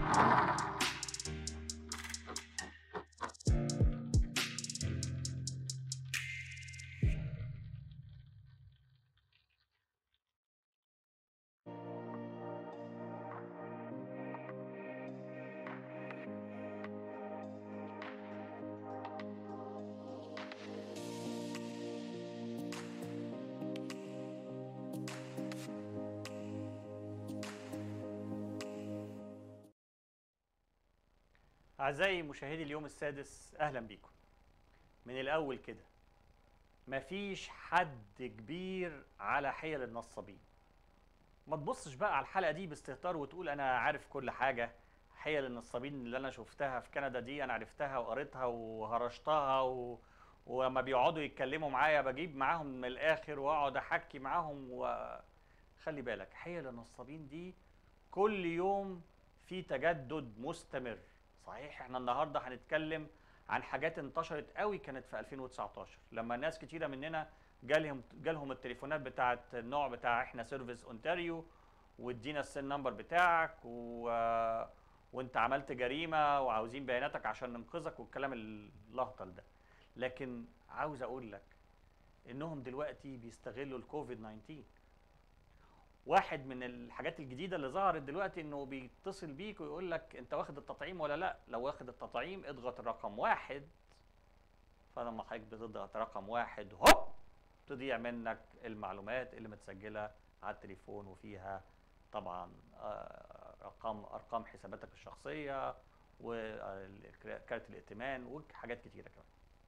أعزائي مشاهدي اليوم السادس، أهلا بيكم. من الأول كده، مفيش حد كبير على حيل النصابين. ما تبصش بقى على الحلقة دي باستهتار وتقول أنا عارف كل حاجة. حيل النصابين اللي أنا شفتها في كندا دي أنا عرفتها وقريتها وهرشتها وما بيقعدوا يتكلموا معايا بجيب معاهم من الآخر وأقعد أحكي معاهم. وخلي بالك، حيل النصابين دي كل يوم في تجدد مستمر. صحيح احنا النهارده هنتكلم عن حاجات انتشرت قوي كانت في 2019 لما ناس كتيره مننا جالهم التليفونات بتاعه النوع بتاع احنا سيرفيس اونتاريو، وادينا السن نمبر بتاعك وانت عملت جريمه وعاوزين بياناتك عشان ننقذك والكلام اللهطل ده. لكن عاوز اقول لك انهم دلوقتي بيستغلوا الكوفيد 19. واحد من الحاجات الجديده اللي ظهرت دلوقتي انه بيتصل بيك ويقول لك انت واخد التطعيم ولا لا. لو واخد التطعيم اضغط الرقم 1. فلما حضرتك بتضغط رقم 1 هوب تضيع منك المعلومات اللي متسجله على التليفون، وفيها طبعا ارقام حساباتك الشخصيه وكارت الائتمان وحاجات كتيره كمان.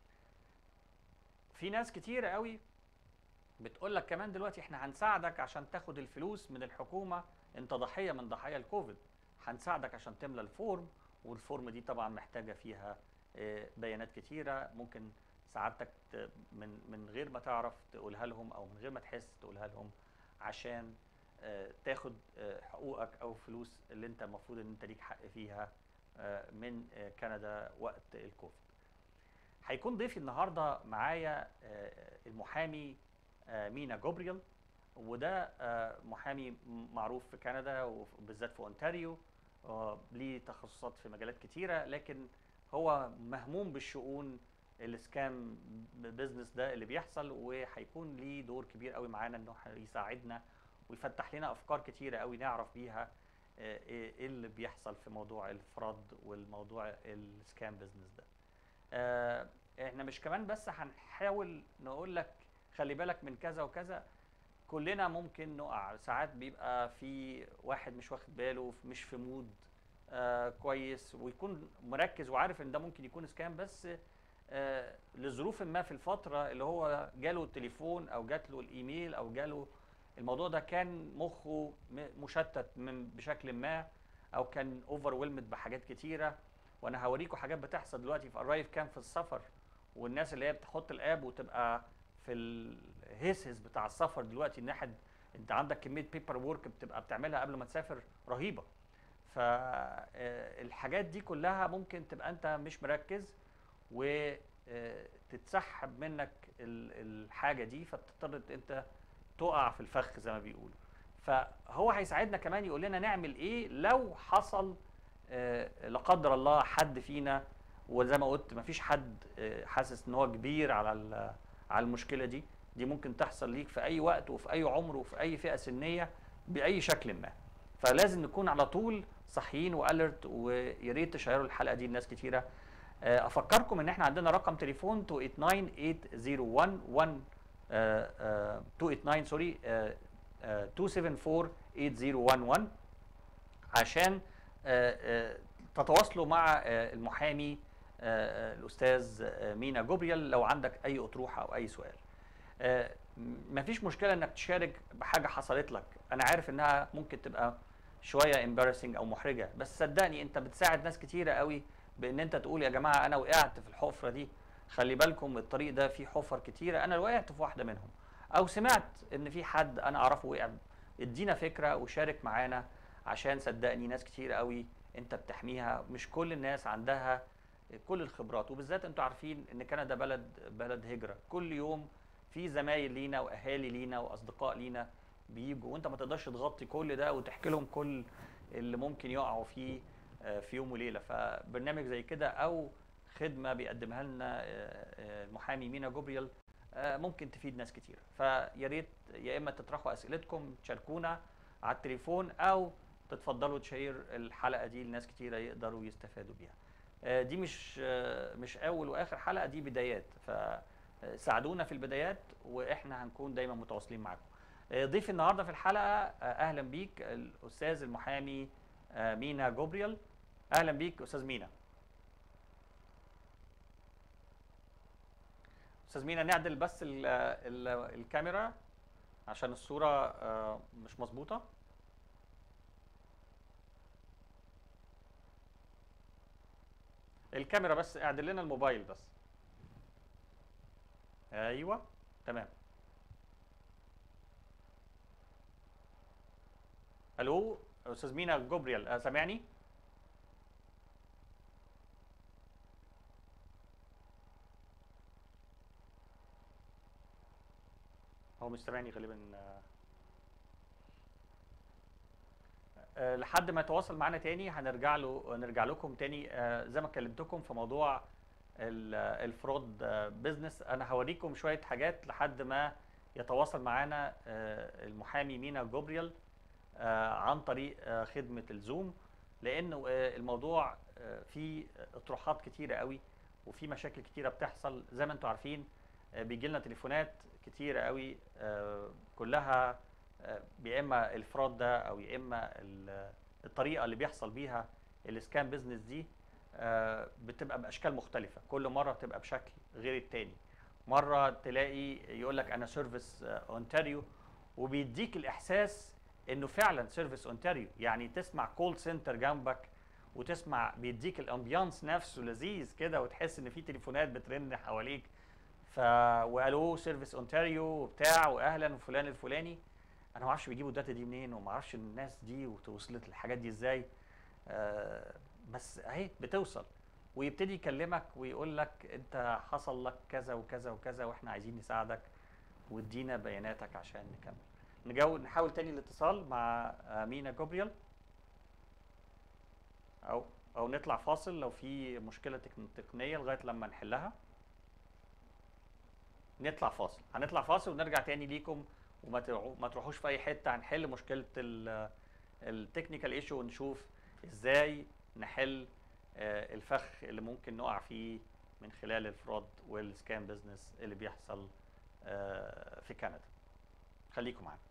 في ناس كتيره قوي بتقول لك كمان دلوقتي احنا هنساعدك عشان تاخد الفلوس من الحكومه، انت ضحيه من ضحايا الكوفيد، هنساعدك عشان تملى الفورم. والفورم دي طبعا محتاجه فيها بيانات كتيره، ممكن سعادتك من غير ما تعرف تقولها لهم او من غير ما تحس تقولها لهم عشان تاخد حقوقك او فلوس اللي انت المفروض ان انت ليك حق فيها من كندا وقت الكوفيد. هيكون ضيفي النهارده معايا المحامي مينا جوبريال، وده محامي معروف في كندا وبالذات في اونتاريو، ليه تخصصات في مجالات كتيره، لكن هو مهموم بالشؤون السكام بزنس ده اللي بيحصل، وهيكون ليه دور كبير قوي معانا انه يساعدنا ويفتح لنا افكار كتيره قوي نعرف بيها ايه اللي بيحصل في موضوع الفراد والموضوع السكام بزنس ده. احنا مش كمان بس هنحاول نقول لك خلي بالك من كذا وكذا. كلنا ممكن نقع ساعات، بيبقى في واحد مش واخد باله، مش في مود كويس، ويكون مركز وعارف ان ده ممكن يكون سكام، بس لظروف ما في الفترة اللي هو جاله التليفون او جات له الايميل او جاله الموضوع ده كان مخه مشتت بشكل ما، او كان اوفر بحاجات كتيرة. وانا هوريكم حاجات بتحصل دلوقتي في ارايف كام في السفر، والناس اللي هي بتحط الاب وتبقى في الهيسهس بتاع السفر دلوقتي، انت عندك كميه بيبر وورك بتبقى بتعملها قبل ما تسافر رهيبه. فالحاجات دي كلها ممكن تبقى انت مش مركز وتتسحب منك الحاجه دي، فبتضطر انت تقع في الفخ زي ما بيقولوا. فهو هيساعدنا كمان يقول لنا نعمل ايه لو حصل لا قدر الله حد فينا، وزي ما قلت مفيش حد حاسس ان هو كبير على المشكله دي ممكن تحصل ليك في اي وقت وفي اي عمر وفي اي فئه سنيه باي شكل ما. فلازم نكون على طول صحيين والرت، ويا ريت تشيروا الحلقه دي لناس كتيره. افكركم ان احنا عندنا رقم تليفون 289 289 سوري 274 8011 عشان تتواصلوا مع المحامي الاستاذ مينا جوبريال لو عندك اي اطروحه او اي سؤال. مفيش مشكله انك تشارك بحاجه حصلت لك، انا عارف انها ممكن تبقى شويه امبارسنج او محرجه، بس صدقني انت بتساعد ناس كتيره قوي بان انت تقول يا جماعه انا وقعت في الحفره دي، خلي بالكم الطريق ده فيه حفر كتيره، انا وقعت في واحده منهم، او سمعت ان في حد انا اعرفه وقع. ادينا فكره وشارك معانا، عشان صدقني ناس كتيره قوي انت بتحميها. مش كل الناس عندها كل الخبرات، وبالذات انتوا عارفين ان كندا بلد هجره، كل يوم في زمايل لينا واهالي لينا واصدقاء لينا بيجوا، وانت ما تقدرش تغطي كل ده وتحكي لهم كل اللي ممكن يقعوا فيه. في يوم وليله. فبرنامج زي كده او خدمه بيقدمها لنا المحامي مينا جوبريال ممكن تفيد ناس كتير. فيا ريت يا اما تطرحوا اسئلتكم تشاركونا على التليفون، او تتفضلوا تشير الحلقه دي لناس كتيره يقدروا يستفادوا بيها. دي مش اول واخر حلقه، دي بدايات، فساعدونا في البدايات واحنا هنكون دايما متواصلين معاكم. ضيف النهارده في الحلقه اهلا بيك الاستاذ المحامي مينا جوبريال. اهلا بيك استاذ مينا. استاذ مينا نعدل بس الكاميرا عشان الصوره مش مظبوطه. الكاميرا بس اعدل لنا الموبايل بس. ايوه تمام. الو استاذ مينا جوبريال سامعني؟ هو مش سامعني غالبا. لحد ما يتواصل معانا تاني نرجع لكم تاني. زي ما كلمتكم في موضوع الفرود بزنس، انا هوريكم شويه حاجات لحد ما يتواصل معانا المحامي مينا جوبريال عن طريق خدمه الزوم، لانه الموضوع فيه اطروحات كتيره قوي وفي مشاكل كتيره بتحصل. زي ما انتم عارفين بيجي لنا تليفونات كتيره قوي كلها يا اما الفراد ده او يا اما الطريقه اللي بيحصل بيها السكام بيزنس دي بتبقى باشكال مختلفه، كل مره بتبقى بشكل غير التاني. مره تلاقي يقول لك انا سيرفيس اونتاريو، وبيديك الاحساس انه فعلا سيرفيس اونتاريو، يعني تسمع كول سنتر جنبك وتسمع بيديك الامبيانس نفسه لذيذ كده، وتحس ان في تليفونات بترن حواليك والو سيرفيس اونتاريو وبتاع واهلا وفلان الفلاني. انا ما اعرفش بيجيبوا الداتا دي منين، وما اعرفش الناس دي وصلت الحاجات دي ازاي. بس اهي بتوصل، ويبتدي يكلمك ويقول لك انت حصل لك كذا وكذا وكذا واحنا عايزين نساعدك وادينا بياناتك عشان نكمل. نحاول تاني الاتصال مع مينا جوبريال، او او نطلع فاصل لو في مشكله تقنيه لغايه لما نحلها. هنطلع فاصل ونرجع تاني ليكم، ما تروحوش في اي حته. هنحل مشكله التكنيكال ايشو ونشوف ازاي نحل الفخ اللي ممكن نقع فيه من خلال الفراد والسكام بزنس اللي بيحصل في كندا. خليكم معانا.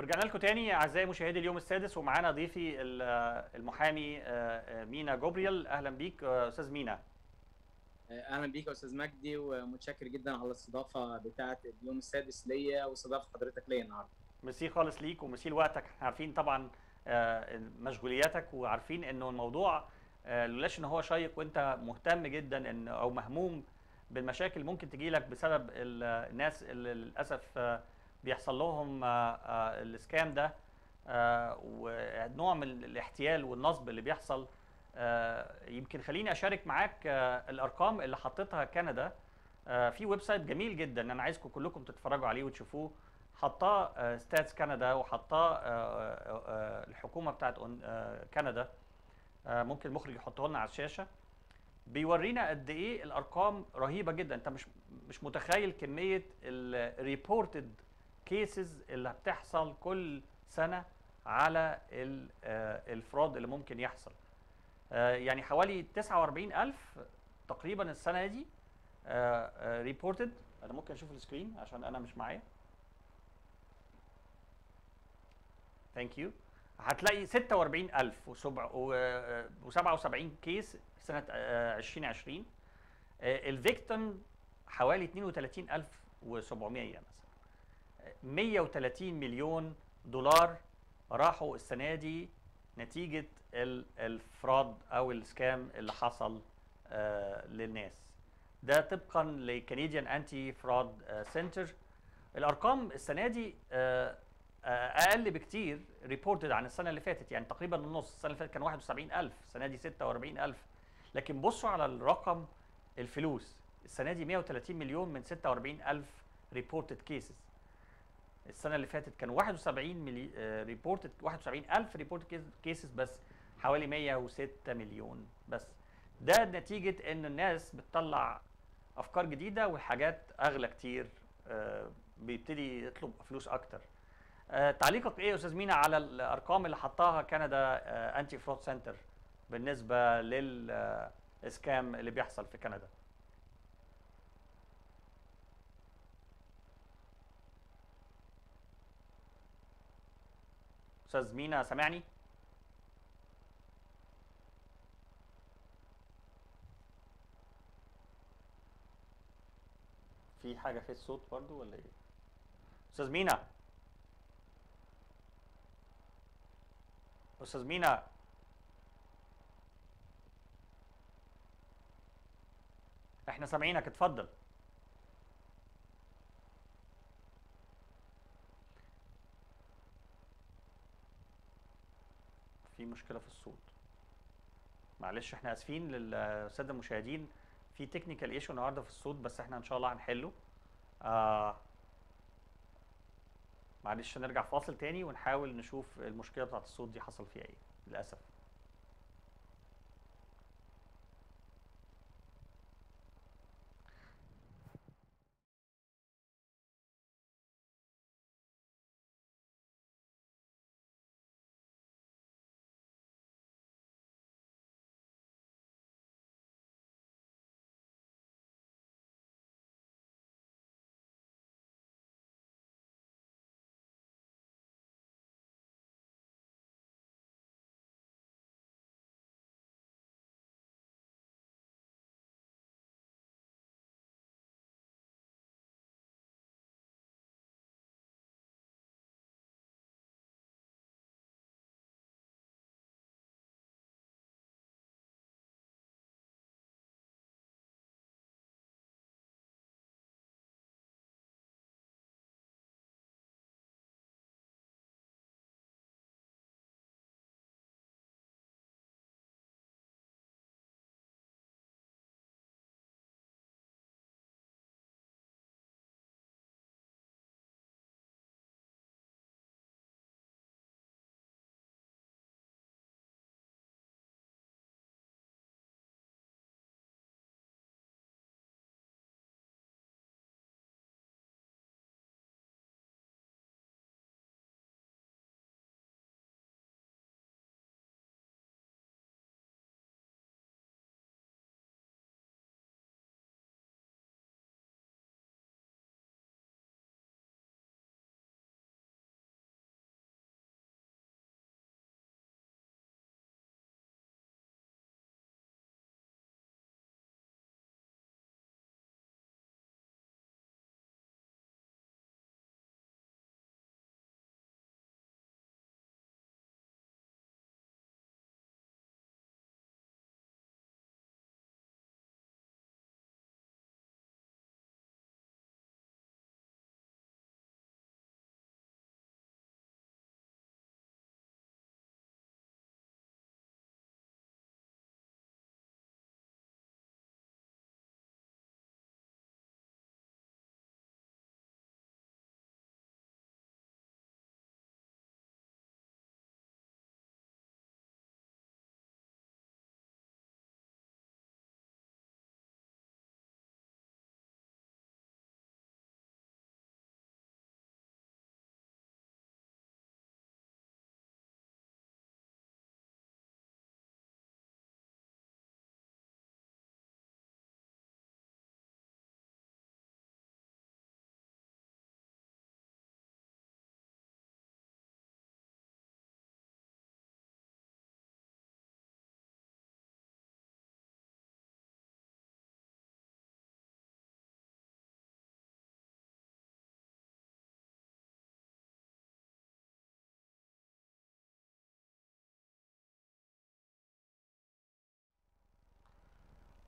ورجعنا لكم تاني اعزائي مشاهدي اليوم السادس، ومعانا ضيفي المحامي مينا جوبريال. اهلا بيك استاذ مينا. اهلا بيك يا استاذ مجدي، ومتشكر جدا على الاستضافه بتاعه اليوم السادس ليا واستضافه حضرتك ليا النهارده. ميرسي خالص ليك وميرسي لوقتك. احنا عارفين طبعا مشغولياتك، وعارفين انه الموضوع لولاش ان هو شيق وانت مهتم جدا ان او مهموم بالمشاكل ممكن تجي لك بسبب الناس اللي للاسف بيحصل لهم السكام ده، ونوع من الاحتيال والنصب اللي بيحصل. يمكن خليني اشارك معاك الارقام اللي حطيتها كندا في ويب سايت جميل جدا، انا عايزكم كلكم تتفرجوا عليه وتشوفوه. حطاه ستاتس كندا، وحطاه الحكومه بتاعت كندا. ممكن المخرج يحطه لنا على الشاشه. بيورينا قد ايه الارقام رهيبه جدا. انت مش متخيل كميه الريبورتد كيسز اللي بتحصل كل سنه على الفراد اللي ممكن يحصل. يعني حوالي 49,000 تقريبا السنه دي ريبورتد. انا ممكن اشوف السكرين عشان انا مش معايا. ثانك يو. هتلاقي 46,077 كيس سنه 2020. الفيكتيم حوالي 32,700 مثلا. 130 مليون دولار راحوا السنه دي نتيجه الفراد او السكام اللي حصل للناس. ده طبقا لكنديان انتي فراد سنتر. الارقام السنه دي اقل بكتير ريبورتد عن السنه اللي فاتت، يعني تقريبا النص. السنه اللي فاتت كان 71,000، السنه دي 46,000. لكن بصوا على الرقم، الفلوس السنه دي 130 مليون من 46,000 ريبورتد كيسز. السنه اللي فاتت كان 71 ريبورتد 71,000 ريبورتد كيسز بس، حوالي 106 مليون بس. ده نتيجه ان الناس بتطلع افكار جديده والحاجات اغلى كتير، بيبتدي يطلب فلوس اكتر. تعليقك ايه يا استاذ مينا على الارقام اللي حطاها كندا انتي فرود سنتر بالنسبه للاسكام اللي بيحصل في كندا؟ استاذ مينا سامعني؟ في حاجه في الصوت برضو ولا ايه؟ استاذ مينا، استاذ مينا. احنا سامعينك، اتفضل. في مشكله في الصوت، معلش احنا اسفين للساده المشاهدين. في تكنيكال ايشو النهارده في الصوت، بس احنا ان شاء الله هنحله. آه معلش نرجع فاصل تاني ونحاول نشوف المشكله بتاعت الصوت دي حصل فيها ايه. للاسف.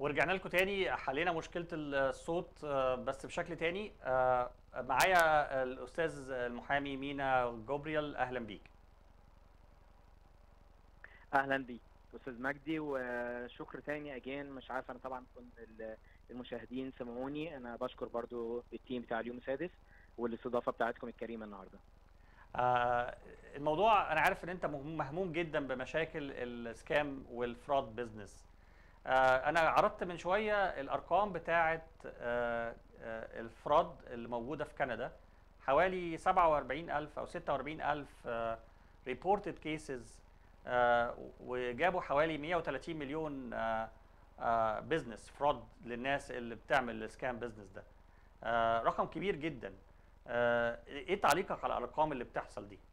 ورجعنا لكم تاني، حلينا مشكلة الصوت بس بشكل تاني. معايا الأستاذ المحامي مينا جوبريال، أهلا بيك. اهلا بيك استاذ مجدي، وشكر تاني اجين. مش عارف، انا طبعا كنت المشاهدين سمعوني. انا بشكر برضو التيم بتاع اليوم السادس والاستضافه بتاعتكم الكريمه النهارده. الموضوع انا عارف ان انت مهموم جدا بمشاكل السكام والفراد بيزنس. انا عرضت من شويه الارقام بتاعه الفراد اللي موجوده في كندا، حوالي 47,000 او 46,000 ريبورتد كيسز، وجابوا حوالي 130 مليون بزنس فراد للناس اللي بتعمل السكام بزنس ده. رقم كبير جدا. ايه تعليقك على الارقام اللي بتحصل دي؟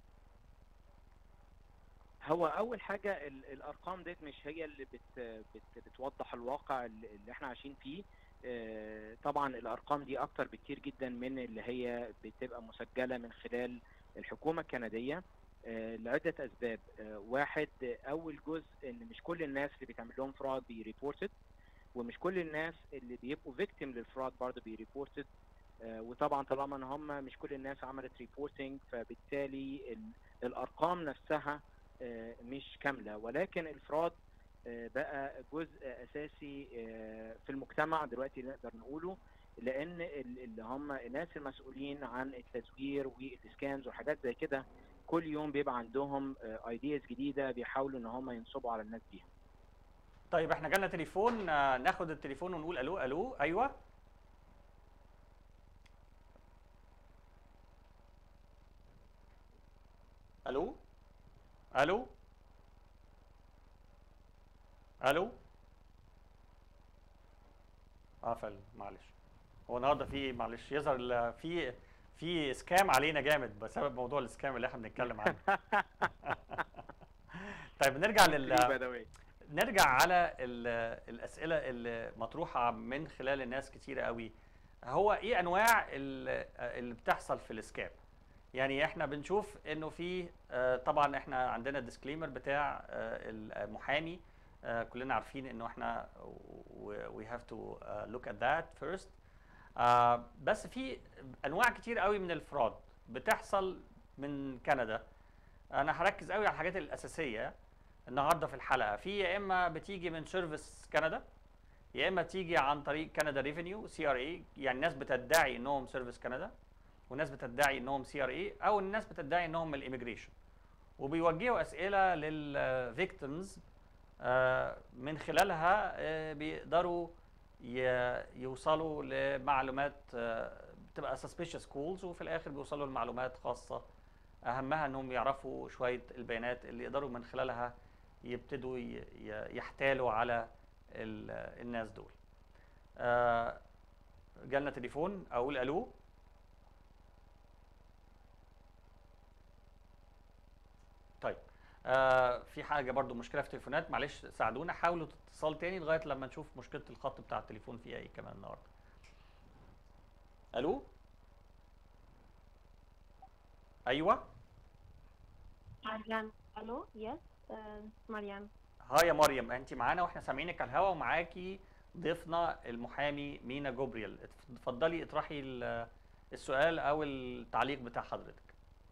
هو اول حاجه الارقام ديت مش هي اللي بتوضح الواقع اللي احنا عايشين فيه. طبعا الارقام دي اكتر بكتير جدا من اللي هي بتبقى مسجله من خلال الحكومه الكنديه، لعده اسباب. واحد، اول جزء ان مش كل الناس اللي بيتعمل لهم فراد بيريبورتد، ومش كل الناس اللي بيبقوا فيكتيم للفراد برضه بيريبورتد. وطبعا طالما ان هم مش كل الناس عملت ريبورتنج، فبالتالي الارقام نفسها مش كامله. ولكن الفراد بقى جزء اساسي في المجتمع دلوقتي نقدر نقوله، لان اللي هم الناس المسؤولين عن التزوير والسكامز وحاجات زي كده كل يوم بيبقى عندهم ايدياز جديده بيحاولوا ان هم ينصبوا على الناس بيها. طيب احنا جالنا تليفون، ناخد التليفون ونقول الو. الو، ايوه. الو الو الو. قفل، معلش. هو النهارده في معلش يظهر في سكام علينا جامد بسبب موضوع السكام اللي احنا بنتكلم عنه. طيب نرجع على الاسئله اللي مطروحه من خلال الناس كتيره قوي. هو ايه انواع اللي بتحصل في السكام؟ يعني احنا بنشوف انه في طبعا احنا عندنا ديسكليمر بتاع المحامي، كلنا عارفين انه احنا we have to look at that first. بس في انواع كتير قوي من الفراد بتحصل من كندا. انا هركز قوي على الحاجات الاساسيه النهارده في الحلقه. في يا اما بتيجي من سيرفيس كندا، يا اما تيجي عن طريق كندا ريفينيو CRA، يعني ناس بتدعي انهم سيرفيس كندا، وناس بتدعي انهم CRA، او الناس بتدعي انهم من الاميجريشن، وبيوجهوا اسئله للفيكتيمز من خلالها بيقدروا يوصلوا لمعلومات بتبقى suspicious calls، وفي الاخر بيوصلوا لمعلومات خاصه اهمها انهم يعرفوا شويه البيانات اللي يقدروا من خلالها يبتدوا يحتالوا على الناس دول. جالنا تليفون، اقول الو. طيب في حاجه برضو مشكله في التليفونات، معلش ساعدونا، حاولوا اتصال تاني لغايه لما نشوف مشكله الخط بتاع التليفون فيها ايه كمان النهارده. الو، ايوه. مريم، الو، يس، مريم. هاي يا مريم، انت معانا واحنا سامعينك على الهواء، ومعاكي ضيفنا المحامي مينا جوبريال. اتفضلي اطرحي السؤال او التعليق بتاع حضرتك.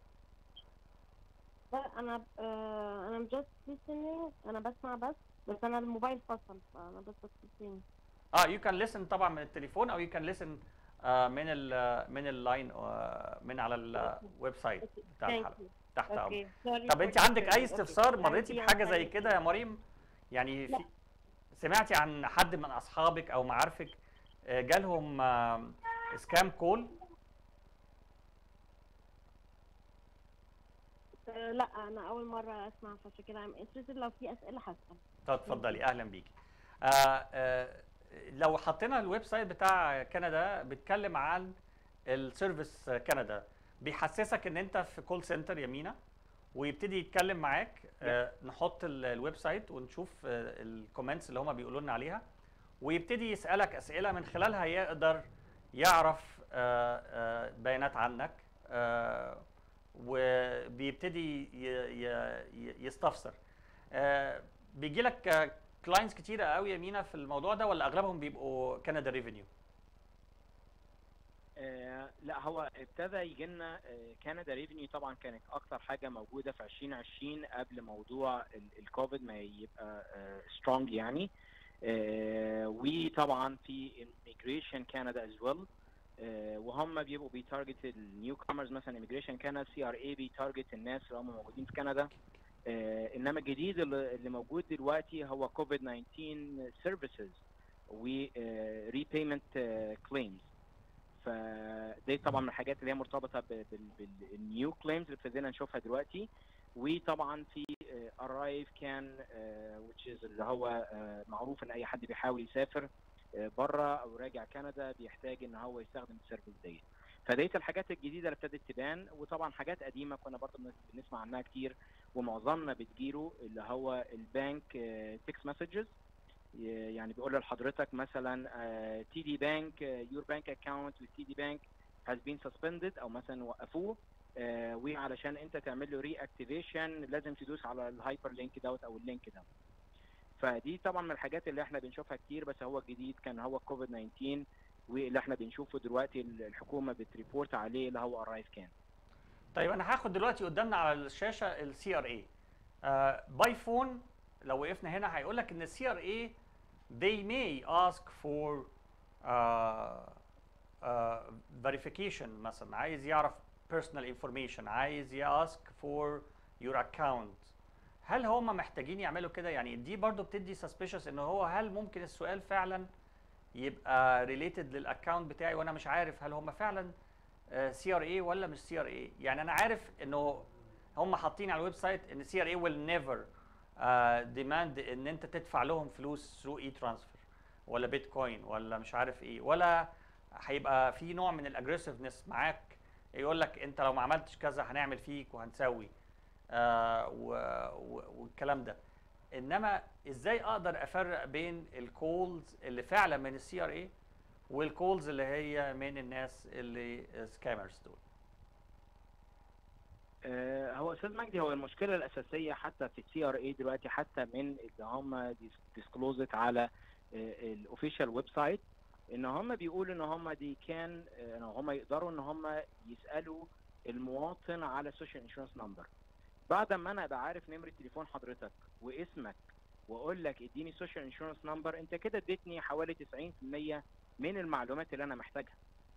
لا، انا just listening، انا بسمع بس انا الموبايل فصل، فانا بس بسمع. you can listen طبعا من التليفون، او you can listen من اللاين، من على الويب سايت بتاع الحلقه تحت امرك. طب انت عندك اي استفسار؟ مريتي بحاجه زي كده يا مريم؟ يعني سمعتي عن حد من اصحابك او معارفك جالهم سكام كول؟ لا، انا اول مره اسمع، فعشان كده I'm interested. لو في اسئله هسال. طب اتفضلي، اهلا بيكي. لو حطينا الويب سايت بتاع كندا بيتكلم عن السيرفيس كندا، بيحسسك ان انت في كول سنتر يمينه، ويبتدي يتكلم معاك. نحط الويب سايت ونشوف الكومنتس اللي هم بيقولوا لنا عليها، ويبتدي يسالك اسئله من خلالها يقدر يعرف بيانات عنك، وبيبتدي يستفسر. بيجي لك كلاينتس كتيره قوي يا مينا في الموضوع ده، ولا اغلبهم بيبقوا كندا ريفينيو؟ لا، هو ابتدى يجي لنا كندا ريفينيو. طبعا كانت اكتر حاجه موجوده في 2020 قبل موضوع الكوفيد ما يبقى سترونج يعني. وطبعا في immigration كندا از ويل، وهم بيبقوا بيتارجت النيو كومرز. مثلا immigration كندا سي ار اي بيتارجت الناس اللي هم موجودين في كندا. انما الجديد اللي موجود دلوقتي هو كوفيد 19 سيرفيسز و ريبيمنت كليمز. فدي طبعا من الحاجات اللي هي مرتبطه بالنيو كليمز اللي ابتدينا نشوفها دلوقتي. وطبعا في ارايف كان which is اللي هو معروف ان اي حد بيحاول يسافر بره او راجع كندا بيحتاج ان هو يستخدم السيرفيس دي. فديت الحاجات الجديده اللي ابتدت تبان. وطبعا حاجات قديمه كنا برضه بنسمع عنها كتير ومعظمنا بتجيله، اللي هو البانك تكست مسجز. يعني بيقول لحضرتك مثلا تي دي بانك يور بانك اكونت with تي دي بانك has been suspended، او مثلا وقفوه، وعلشان انت تعمل له ري اكتيفيشن لازم تدوس على الهايبر لينك دوت او اللينك ده. فدي طبعا من الحاجات اللي احنا بنشوفها كتير. بس هو الجديد كان هو كوفيد 19، واللي احنا بنشوفه دلوقتي الحكومه بتريبورت عليه اللي هو ارايف كان. طيب انا هاخد دلوقتي قدامنا على الشاشه السي ار اي باي فون. لو وقفنا هنا هيقول لك ان السي ار اي they may ask for verification. مثلا عايز يعرف personal information، عايز ask for your account. هل هم محتاجين يعملوا كده؟ يعني دي برضو بتدي suspicious ان هو هل ممكن السؤال فعلا يبقى related للاكونت بتاعي وانا مش عارف هل هم فعلا سي ار اي ولا مش سي ار اي. يعني انا عارف انه هم حاطين على الويب سايت ان سي ار اي will never demand ان انت تدفع لهم فلوس through اي ترانسفير ولا بيتكوين ولا مش عارف ايه، ولا هيبقى في نوع من الاجريسفنس معاك يقول لك انت لو ما عملتش كذا هنعمل فيك وهنسوي والكلام ده. انما ازاي اقدر افرق بين الكولز اللي فعلا من السي ار اي والكولز اللي هي من الناس اللي سكامرز دول؟ هو استاذ مجدي، هو المشكله الاساسيه حتى في السي ار اي دلوقتي، حتى من اللي هم ديسكلوزت على الاوفيشال ويب سايت، ان هم بيقولوا ان هم دي كان ان هم يقدروا ان هم يسالوا المواطن على السوشيال انشورنس نمبر. بعد ما انا ابقى عارف نمره تليفون حضرتك واسمك واقول لك اديني سوشيال انشورنس نمبر، انت كده اديتني حوالي 90% من المعلومات اللي انا محتاجها.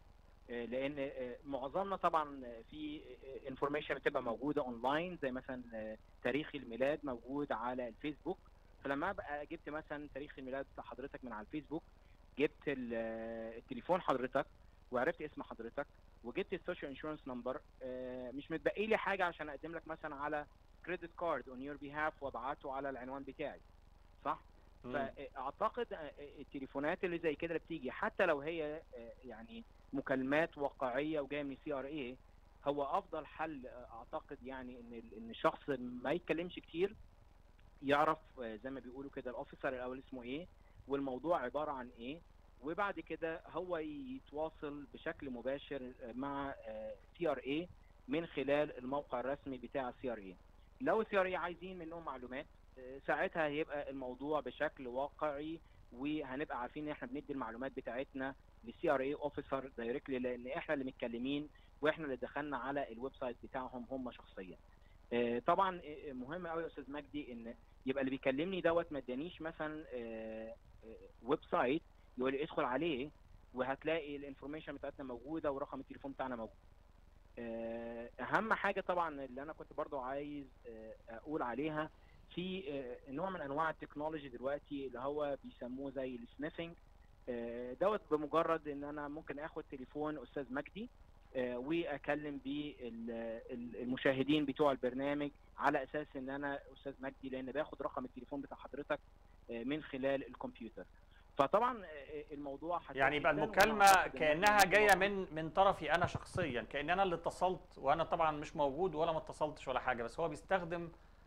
لان معظمنا طبعا في انفورميشن بتبقى موجوده اونلاين، زي مثلا تاريخ الميلاد موجود على الفيسبوك. فلما ابقى جبت مثلا تاريخ الميلاد بتاع حضرتك من على الفيسبوك، جبت التليفون حضرتك وعرفت اسم حضرتك وجبت السوشيال انشورنس نمبر، مش متبقي لي حاجه عشان اقدم لك مثلا على كريدت كارد اون يور بيهاف وابعته على العنوان بتاعي، صح؟ فاعتقد التليفونات اللي زي كده اللي بتيجي حتى لو هي يعني مكالمات واقعيه وجايه من سي ار اي، هو افضل حل اعتقد يعني ان الشخص ما يتكلمش كتير، يعرف زي ما بيقولوا كده الاوفيسر الاول اسمه ايه والموضوع عباره عن ايه، وبعد كده هو يتواصل بشكل مباشر مع سي ار اي من خلال الموقع الرسمي بتاع سي ار اي. لو سي ار اي عايزين منهم معلومات، ساعتها هيبقى الموضوع بشكل واقعي، وهنبقى عارفين ان احنا بندي المعلومات بتاعتنا للسي ار اي اوفيسر دايركتلي، لان احنا اللي متكلمين واحنا اللي دخلنا على الويب سايت بتاعهم هم شخصيا. طبعا مهم قوي يا استاذ مجدي ان يبقى اللي بيكلمني دوت ما ادانيش مثلا ويب سايت يقول لي ادخل عليه وهتلاقي الانفورميشن بتاعتنا موجوده ورقم التليفون بتاعنا موجود. اهم حاجه طبعا اللي انا كنت برضو عايز اقول عليها، في نوع من انواع التكنولوجي دلوقتي اللي هو بيسموه زي السنيفنج دوت. بمجرد ان انا ممكن اخد تليفون استاذ مجدي واكلم بيه المشاهدين بتوع البرنامج على اساس ان انا استاذ مجدي، لان باخد رقم التليفون بتاع حضرتك من خلال الكمبيوتر. فطبعا الموضوع يعني يبقى المكالمه كانها جايه من طرفي انا شخصيا، كان انا اللي اتصلت وانا طبعا مش موجود ولا ما اتصلتش ولا حاجه، بس هو بيستخدم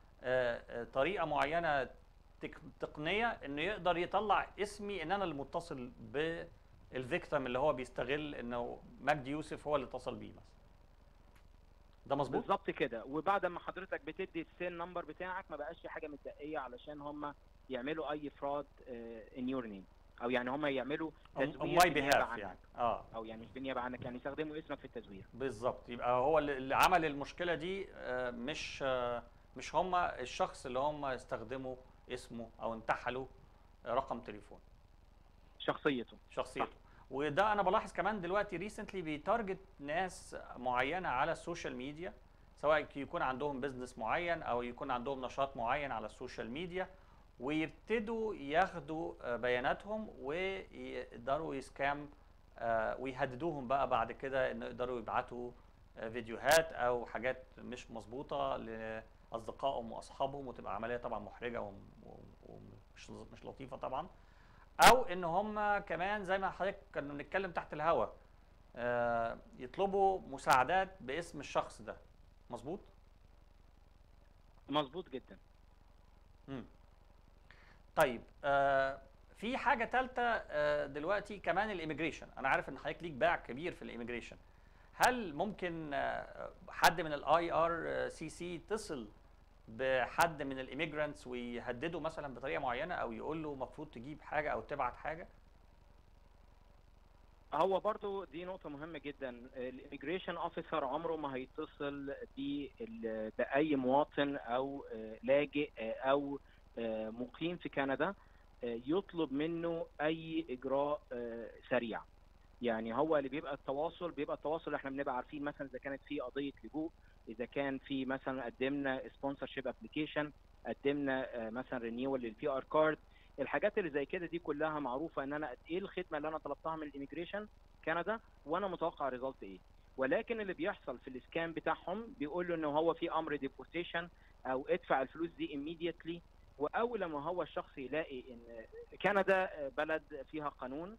طريقه معينه تقنيه انه يقدر يطلع اسمي ان انا اللي متصل بالفيكتيم اللي هو بيستغل انه مجدي يوسف هو اللي اتصل بيه مثلا. ده مظبوط؟ بالظبط كده. وبعد ما حضرتك بتدي السيل نمبر بتاعك ما بقاش في حاجه متبقيه علشان هم يعملوا اي فراد ان يور نيم، او يعني هم يعملوا تزوير ماي بالنيابه بيهاف عنك، يعني. او يعني مش بالنيابه عنك، يعني يستخدموا اسمك في التزوير. بالظبط. يبقى هو اللي عمل المشكله دي مش هم الشخص اللي هم استخدموا اسمه او انتحلوا رقم تليفون، شخصيته. شخصيته. صح. وده انا بلاحظ كمان دلوقتي ريسنتلي بيتارجت ناس معينه على السوشيال ميديا، سواء يكون عندهم بزنس معين او يكون عندهم نشاط معين على السوشيال ميديا، ويبتدوا ياخدوا بياناتهم ويقدروا يسكام ويهددوهم بقى بعد كده ان يقدروا يبعتوا فيديوهات او حاجات مش مظبوطه لاصدقائهم واصحابهم، وتبقى عمليه طبعا محرجه ومش مش لطيفه طبعا. او ان هم كمان زي ما حضرتك كنا بنتكلم تحت الهوا يطلبوا مساعدات باسم الشخص ده. مظبوط؟ مظبوط جدا. مم. طيب في حاجه ثالثه دلوقتي كمان الاميجريشن. انا عارف ان حضرتك ليك باع كبير في الاميجريشن. هل ممكن حد من الاي ار سي سي يتصل بحد من الاميجرانتس ويهدده مثلا بطريقه معينه، او يقول له المفروض تجيب حاجه او تبعت حاجه؟ هو برضو دي نقطة مهمة جدا. الاميجريشن اوفيسر عمره ما هيتصل بأي مواطن أو لاجئ أو مقيم في كندا يطلب منه أي إجراء سريع. يعني هو اللي بيبقى التواصل احنا بنبقى عارفين مثلا اذا كانت في قضيه لجوء، اذا كان في مثلا قدمنا سبونسرشيب ابلكيشن، قدمنا مثلا رينيول للبي ار كارد، الحاجات اللي زي كده دي كلها معروفه ان انا ايه الخدمه اللي انا طلبتها من الاميجريشن كندا وانا متوقع ريزلت ايه. ولكن اللي بيحصل في الاسكان بتاعهم بيقول له ان هو في امر ديبوتيشن او ادفع الفلوس دي immediately. واول لما هو الشخص يلاقي ان كندا بلد فيها قانون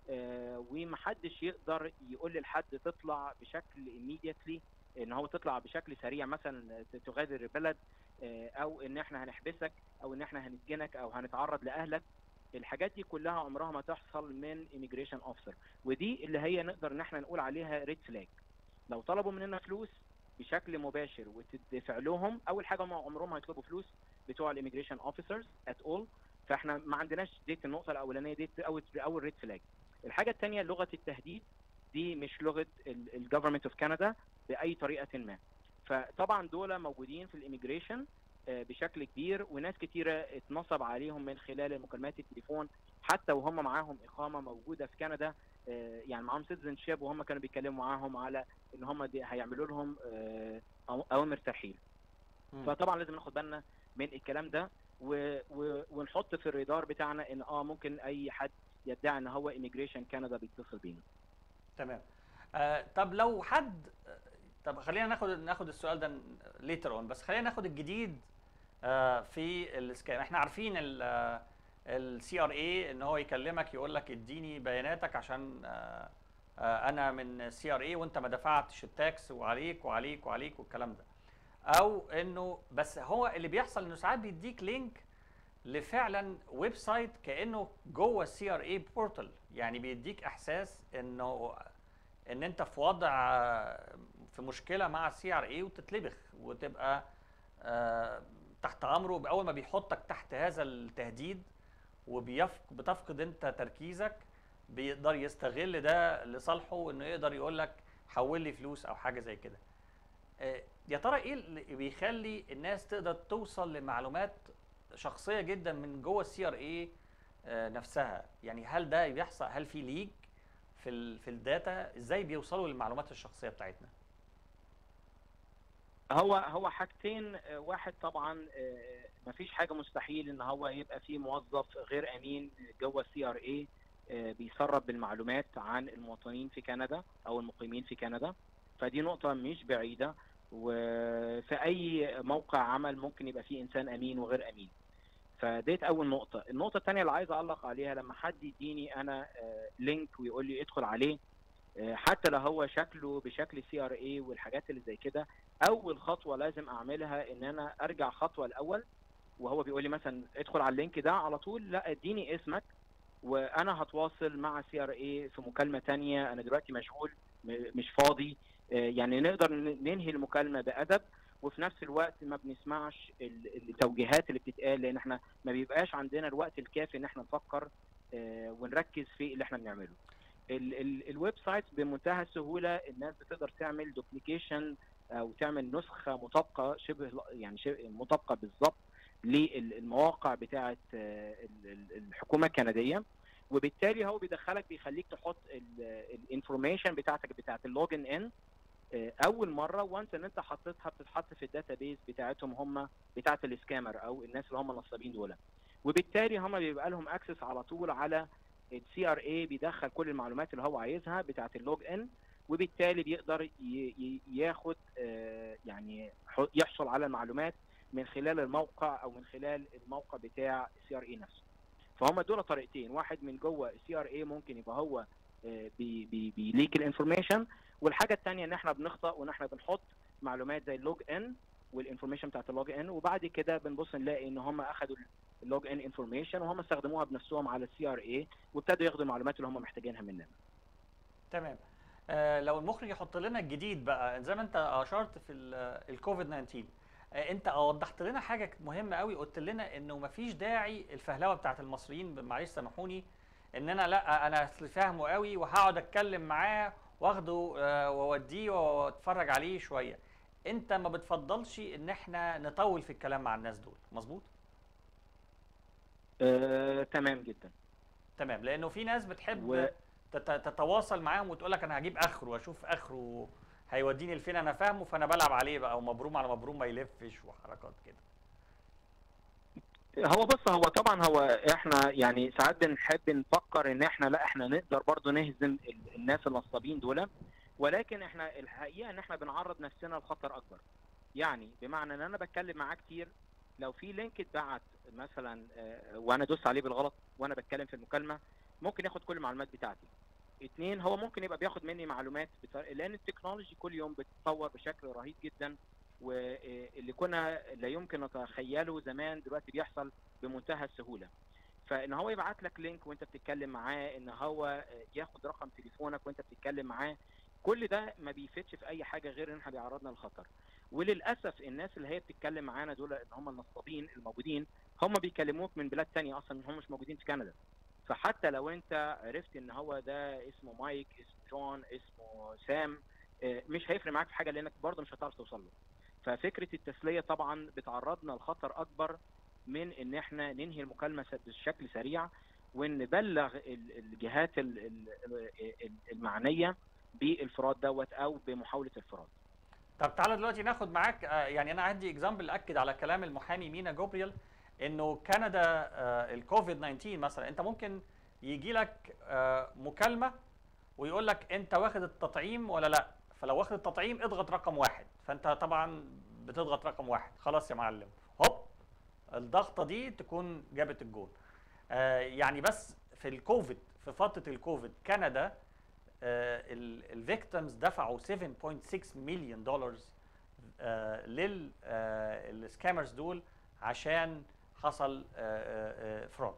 ومحدش يقدر يقول لحد تطلع بشكل immediately، ان هو تطلع بشكل سريع مثلا تغادر البلد، او ان احنا هنحبسك او ان احنا هنسجنك او هنتعرض لاهلك. الحاجات دي كلها عمرها ما تحصل من immigration officer، ودي اللي هي نقدر ان احنا نقول عليها ريد فلاج. لو طلبوا مننا فلوس بشكل مباشر وتدفع لهم، اول حاجه عمرهم ما هيطلبوا فلوس بتوع الاميجريشن اوفيسرز ات اول، فاحنا ما عندناش ديت النقطه الاولانيه ديت اول ريد فلاج. الحاجه الثانيه لغه التهديد، دي مش لغه الجفرمنت اوف كندا باي طريقه ما. فطبعا دول موجودين في الاميجريشن بشكل كبير، وناس كتيره اتنصب عليهم من خلال المكالمات التليفون حتى وهم معاهم اقامه موجوده في كندا، يعني معاهم سيتيزن شيب، وهم كانوا بيتكلموا معاهم على ان هم هيعملوا لهم اوامر ترحيل. فطبعا لازم ناخد بالنا من الكلام ده ونحط في الرادار بتاعنا ان ممكن اي حد يدعي ان هو ايميجريشن كندا بيتصل بينا. تمام. طب لو حد، طب خلينا ناخد السؤال ده ليتر اون، بس خلينا ناخد الجديد في السكام. احنا عارفين السي ار اي ان هو يكلمك يقول لك اديني بياناتك عشان انا من سي ار اي وانت ما دفعتش التاكس وعليك وعليك وعليك والكلام ده. او انه بس هو اللي بيحصل انه ساعات بيديك لينك لفعلا ويب سايت كانه جوه السي ار اي بورتال، يعني بيديك احساس ان انت في وضع في مشكله مع السي ار اي وتتلبخ وتبقى تحت امره. اول ما بيحطك تحت هذا التهديد وبتفقد انت تركيزك، بيقدر يستغل ده لصالحه، انه يقدر يقول لك حول لي فلوس او حاجه زي كده. يا ترى ايه اللي بيخلي الناس تقدر توصل لمعلومات شخصيه جدا من جوه السي ار اي نفسها؟ يعني هل ده بيحصل؟ هل في ليك في الداتا؟ ازاي بيوصلوا للمعلومات الشخصيه بتاعتنا؟ هو حاجتين. واحد طبعا مفيش حاجه مستحيل ان هو يبقى في موظف غير امين جوه السي ار اي بيسرب بالمعلومات عن المواطنين في كندا او المقيمين في كندا، فدي نقطه مش بعيده. وفي اي موقع عمل ممكن يبقى فيه انسان امين وغير امين، فديت اول نقطه. النقطه الثانيه اللي عايز اعلق عليها، لما حد يديني انا لينك ويقول لي ادخل عليه، حتى لو هو شكله بشكل سي ار اي والحاجات اللي زي كده، اول خطوه لازم اعملها ان انا ارجع خطوه الاول. وهو بيقول لي مثلا ادخل على اللينك ده على طول، لا اديني اسمك وانا هتواصل مع سي ار اي في مكالمه ثانيه، انا دلوقتي مشغول مش فاضي، يعني نقدر ننهي المكالمه بادب، وفي نفس الوقت ما بنسمعش التوجيهات اللي بتتقال، لان احنا ما بيبقاش عندنا الوقت الكافي ان احنا نفكر ونركز في اللي احنا بنعمله. الويب سايت بمنتهى السهوله الناس بتقدر تعمل دوبليكيشن او تعمل نسخه مطابقه شبه مطابقه بالظبط للمواقع بتاعه الحكومه الكنديه، وبالتالي هو بيخليك تحط الانفورميشن بتاعت اللوجن ان اول مره، وانس ان انت حطيتها بتتحط في الداتابيز بتاعتهم هم بتاعت السكامر او الناس اللي هم النصابين دول، وبالتالي هم بيبقى لهم اكسس على طول على السي ار اي، بيدخل كل المعلومات اللي هو عايزها بتاعت اللوج ان، وبالتالي بيقدر ياخد يعني يحصل على المعلومات من خلال الموقع او من خلال الموقع بتاع السي ار اي نفسه. فهم دول طريقتين، واحد من جوه السي ار اي ممكن يبقى هو بيليك الانفورميشن، والحاجه الثانيه ان احنا بنخطأ وان احنا بنحط معلومات زي اللوج ان والانفورميشن بتاعت اللوج ان، وبعد كده بنبص نلاقي ان هم اخذوا اللوج ان انفورميشن وهم استخدموها بنفسهم على السي ار اي، وابتدوا ياخدوا المعلومات اللي هم محتاجينها مننا. تمام. لو المخرج يحط لنا الجديد بقى زي ما انت اشرت في الكوفيد 19، انت وضحت لنا حاجه مهمه قوي، قلت لنا انه مفيش داعي الفهلوه بتاعت المصريين، معلش سامحوني ان انا لا انا اصل فاهمه قوي وهقعد اتكلم معاه واخده واوديه واتفرج عليه شويه. انت ما بتفضلش ان احنا نطول في الكلام مع الناس دول، مظبوط؟ تمام جدا. تمام، لانه في ناس بتحب تتواصل معاهم وتقول لك انا هجيب اخره واشوف اخره هيوديني لفين، انا فاهمه فانا بلعب عليه بقى، ومبروم على مبروم ما يلفش وحركات كده. هو طبعا احنا يعني ساعات بنحب نفكر ان احنا لا احنا نقدر برضو نهزم الناس النصابين دول، ولكن احنا الحقيقه ان احنا بنعرض نفسنا لخطر اكبر. يعني بمعنى ان انا بتكلم معاه كتير، لو في لينك اتبعت مثلا وانا دوست عليه بالغلط وانا بتكلم في المكالمه، ممكن ياخد كل المعلومات بتاعتي. اتنين، هو ممكن يبقى بياخد مني معلومات لان التكنولوجي كل يوم بتتطور بشكل رهيب جدا، واللي كنا لا يمكن نتخيله زمان دلوقتي بيحصل بمنتهى السهوله. فان هو يبعت لك لينك وانت بتتكلم معاه، ان هو ياخد رقم تليفونك وانت بتتكلم معاه، كل ده ما بيفيدش في اي حاجه غير ان احنا بيعرضنا للخطر. وللاسف الناس اللي هي بتتكلم معانا دول ان هم النصابين الموجودين، هم بيكلموك من بلاد تانية اصلا هم مش موجودين في كندا. فحتى لو انت عرفت ان هو ده اسمه مايك، اسمه جون، اسمه سام، مش هيفرق معاك في حاجه لانك برضه مش هتعرف توصل له. ففكره التسليه طبعا بتعرضنا لخطر اكبر من ان احنا ننهي المكالمه بشكل سريع ونبلغ الجهات المعنيه بالفراد دوت او بمحاوله الفراد. طب تعالى دلوقتي ناخد معاك يعني انا عندي اكزامبل اكد على كلام المحامي مينا جوبريل، انه كندا الكوفيد 19 مثلا انت ممكن يجي لك مكالمه ويقول لك انت واخد التطعيم ولا لا، فلو واخد التطعيم اضغط رقم 1، فانت طبعا بتضغط رقم 1، خلاص يا معلم هوب الضغطه دي تكون جابت الجول. يعني بس في الكوفيد، في فتره الكوفيد كندا الفيكتيمز دفعوا 7.6 مليون دولار للسكامرز دول عشان حصل فراد.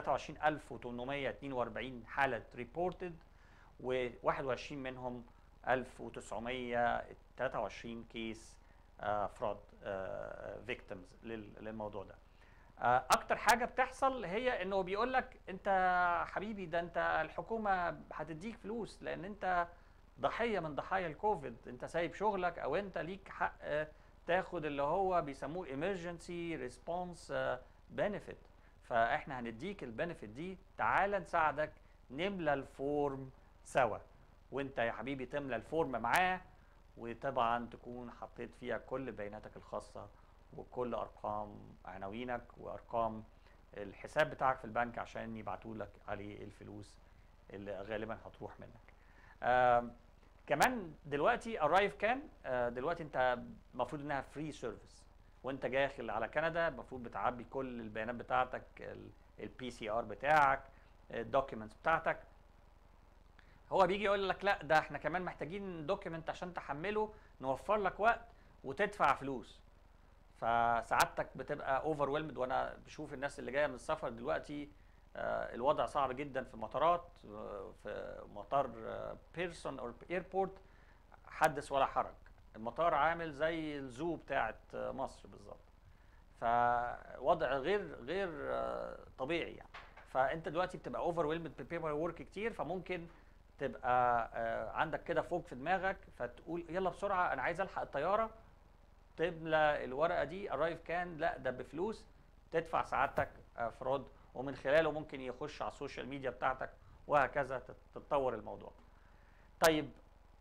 23842 حاله ريبورتد، و21 منهم 1923 كيس فراد فيكتيمز للموضوع ده. اكتر حاجه بتحصل هي انه بيقول لك انت حبيبي ده انت الحكومه هتديك فلوس لان انت ضحيه من ضحايا الكوفيد، انت سايب شغلك او انت ليك حق تاخد اللي هو بيسموه emergency response benefit، فاحنا هنديك البنفيت دي، تعال نساعدك نملى الفورم سوا، وانت يا حبيبي تملى الفورم معاه، وطبعا تكون حطيت فيها كل بياناتك الخاصه وكل ارقام عناوينك وارقام الحساب بتاعك في البنك عشان يبعتوا لك عليه الفلوس اللي غالبا هتروح منك. كمان دلوقتي ارايف كان دلوقتي انت المفروض انها فري سيرفيس، وانت داخل على كندا المفروض بتعبي كل البيانات بتاعتك، البي سي ار بتاعك، الدوكيومنتس بتاعتك. هو بيجي يقول لك لا ده احنا كمان محتاجين دوكيومنت عشان تحمله، نوفر لك وقت وتدفع فلوس. فسعادتك بتبقى اوفر، وانا بشوف الناس اللي جايه من السفر دلوقتي الوضع صعب جدا في المطارات، في مطار بيرسون او ايربورت حدث ولا حرج. المطار عامل زي الزو بتاعت مصر بالظبط. فوضع غير طبيعي يعني. فانت دلوقتي بتبقى اوفر ويلمد ببيبر ورك كتير، فممكن تبقى عندك كده فوق في دماغك، فتقول يلا بسرعه انا عايز الحق الطياره، تملى الورقه دي ارايف كان، لا ده بفلوس، تدفع سعادتك فراد، ومن خلاله ممكن يخش على السوشيال ميديا بتاعتك، وهكذا تتطور الموضوع. طيب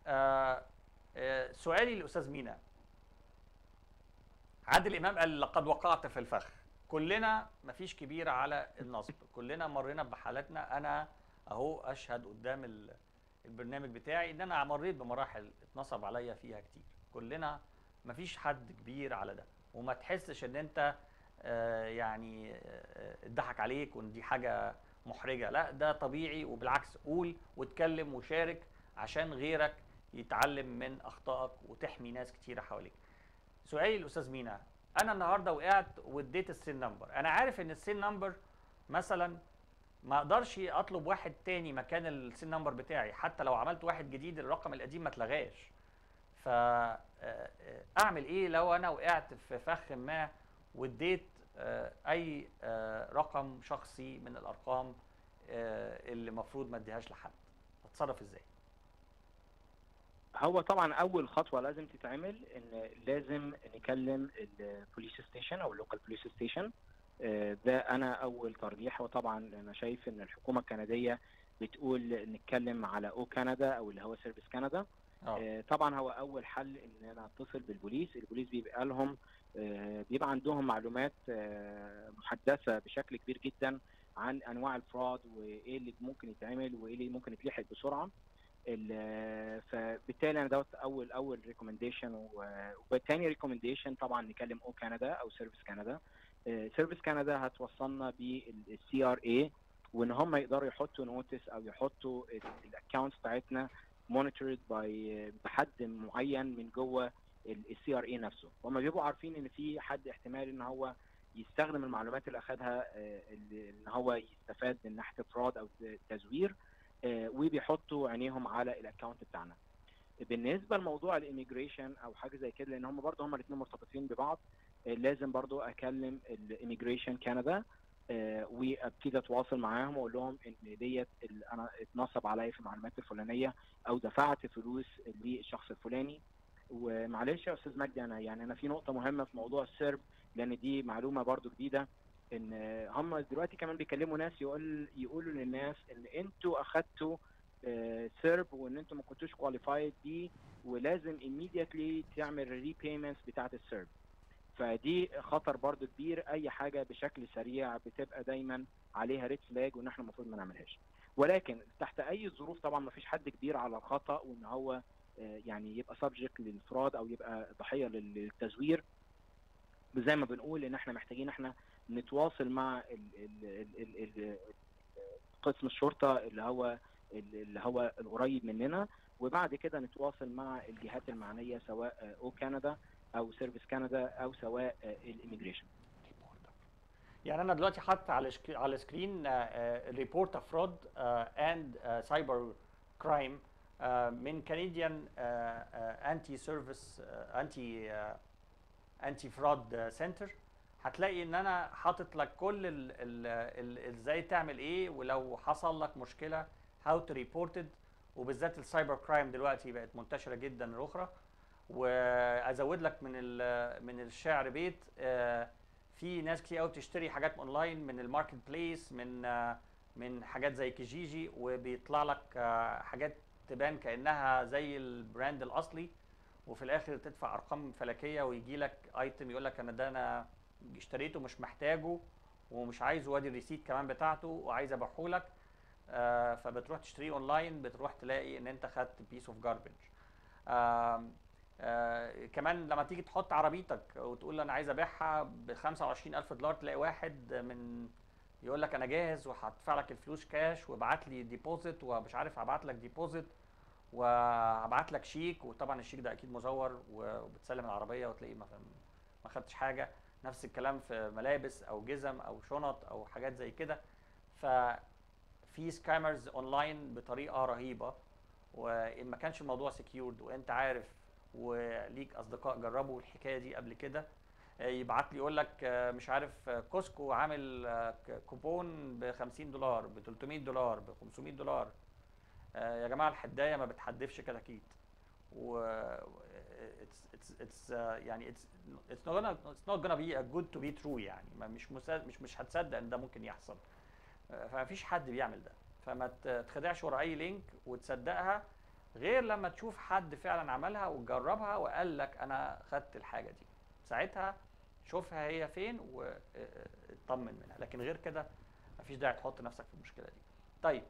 سؤالي للاستاذ مينا، عادل امام قال لقد وقعت في الفخ. كلنا مفيش كبير على النصب، كلنا مرينا بحالاتنا. انا اهو اشهد قدام البرنامج بتاعي ان انا مريت بمراحل اتنصب عليا فيها كتير. كلنا مفيش حد كبير على ده، وما تحسش ان انت يعني اتضحك عليك وان دي حاجه محرجه. لا، ده طبيعي، وبالعكس قول واتكلم وشارك عشان غيرك يتعلم من اخطائك وتحمي ناس كتيره حواليك. سؤالي للاستاذ مينا، انا النهارده وقعت واديت السين نمبر، انا عارف ان السين نمبر مثلا ما اقدرش اطلب واحد تاني مكان السين نمبر بتاعي، حتى لو عملت واحد جديد الرقم القديم ما اتلغاش. فاعمل ايه لو انا وقعت في فخ ما واديت اي رقم شخصي من الارقام اللي المفروض ما اديهاش لحد؟ اتصرف ازاي؟ هو طبعا اول خطوه لازم تتعمل ان لازم نكلم البوليس ستيشن او اللوكال بوليس ستيشن. ده انا اول ترجيح. وطبعا انا شايف ان الحكومه الكنديه بتقول نتكلم على او كندا او اللي هو سيرفيس كندا. طبعا هو اول حل ان انا اتصل بالبوليس. البوليس بيبقى لهم بيبقى عندهم معلومات محدثه بشكل كبير جدا عن انواع الفراد وايه اللي ممكن يتعمل وايه اللي ممكن يتلحق بسرعه. فبالتالي انا دوت اول ريكومنديشن. وتاني ريكومنديشن طبعا نكلم او كندا او سيرفيس كندا. سيرفيس كندا هتوصلنا بالسي ار اي، وان هم يقدروا يحطوا نوتس او يحطوا الاكونت بتاعتنا مونيتورد بحد معين من جوه السي ار اي نفسه. هم بيبقوا عارفين ان في حد احتمال ان هو يستخدم المعلومات اللي اخذها ان هو يستفاد من ناحيه فراد او تزوير، وبيحطوا عينيهم على الاكونت بتاعنا. بالنسبه لموضوع الاميجريشن او حاجه زي كده، لان هم برضه الاثنين مرتبطين ببعض، لازم برضه اكلم الاميجريشن كندا وابتدي اتواصل معاهم واقول لهم ان ديت انا اتنصب عليا في المعلومات الفلانيه او دفعت فلوس للشخص الفلاني. ومعلش يا استاذ مجدي، انا في نقطه مهمه في موضوع السرب، لان دي معلومه برضه جديده، ان هم دلوقتي كمان بيكلموا ناس يقولوا للناس ان انتوا اخدتوا سيرب وان انتوا ما كنتوش كواليفايد دي، ولازم immediately تعمل ريبيمنتس بتاعت السيرب. فدي خطر برضو كبير. اي حاجه بشكل سريع بتبقى دايما عليها ريد فلاج وان احنا المفروض ما نعملهاش. ولكن تحت اي ظروف طبعا ما فيش حد كبير على الخطا وان هو يعني يبقى سبجكت للفراد او يبقى ضحيه للتزوير. زي ما بنقول ان احنا محتاجين احنا نتواصل مع قسم الشرطه اللي هو القريب مننا، وبعد كده نتواصل مع الجهات المعنيه سواء او كندا او سيرفيس كندا او سواء الاميجريشن. يعني انا دلوقتي حاطط على السكرين ريبورت اوف فرود اند سايبر كرايم من كنديان انتي سيرفيس انتي فراد سنتر. هتلاقي ان انا حاطط لك كل ازاي تعمل ايه، ولو حصل لك مشكله هاو تو ريبورتد. وبالذات السايبر كرايم دلوقتي بقت منتشره جدا الاخرى. وازود لك من الشعر بيت، في ناس كتير قوي بتشتري حاجات اونلاين من الماركت بليس، من حاجات زي كيجيجي، وبيطلع لك حاجات تبان كانها زي البراند الاصلي، وفي الاخر تدفع ارقام فلكيه ويجي لك ايتم يقول لك انا اشتريته مش محتاجه ومش عايزه، وادي الريسيت كمان بتاعته وعايز ابيعه لك. فبتروح تشتريه اونلاين، بتروح تلاقي ان انت خدت بيس اوف جاربج. كمان لما تيجي تحط عربيتك وتقول انا عايز ابيعها ب $25,000، تلاقي واحد من يقول لك انا جاهز وهدفع لك الفلوس كاش وابعت لي ديبوزيت، ومش عارف هبعت لك ديبوزيت وهبعت لك شيك، وطبعا الشيك ده اكيد مزور، وبتسلم العربيه وتلاقيه ما خدتش حاجه. نفس الكلام في ملابس او جزم او شنط او حاجات زي كده. ففي سكامرز اونلاين بطريقه رهيبه، وان ما كانش الموضوع سكيورد وانت عارف وليك اصدقاء جربوا الحكايه دي قبل كده، يبعت لي يقول لك مش عارف كوسكو عامل كوبون ب $50 ب $300 ب $500. يا جماعه الحدايه ما بتحدفش كتاكيت، و it's يعني it's not gonna be a good to be true يعني مش هتصدق ان ده ممكن يحصل. فما فيش حد بيعمل ده، فما تخدعش ورا اي لينك وتصدقها غير لما تشوف حد فعلا عملها وجربها وقال لك انا خدت الحاجه دي، ساعتها شوفها هي فين واطمن منها، لكن غير كده مفيش داعي تحط نفسك في المشكله دي. طيب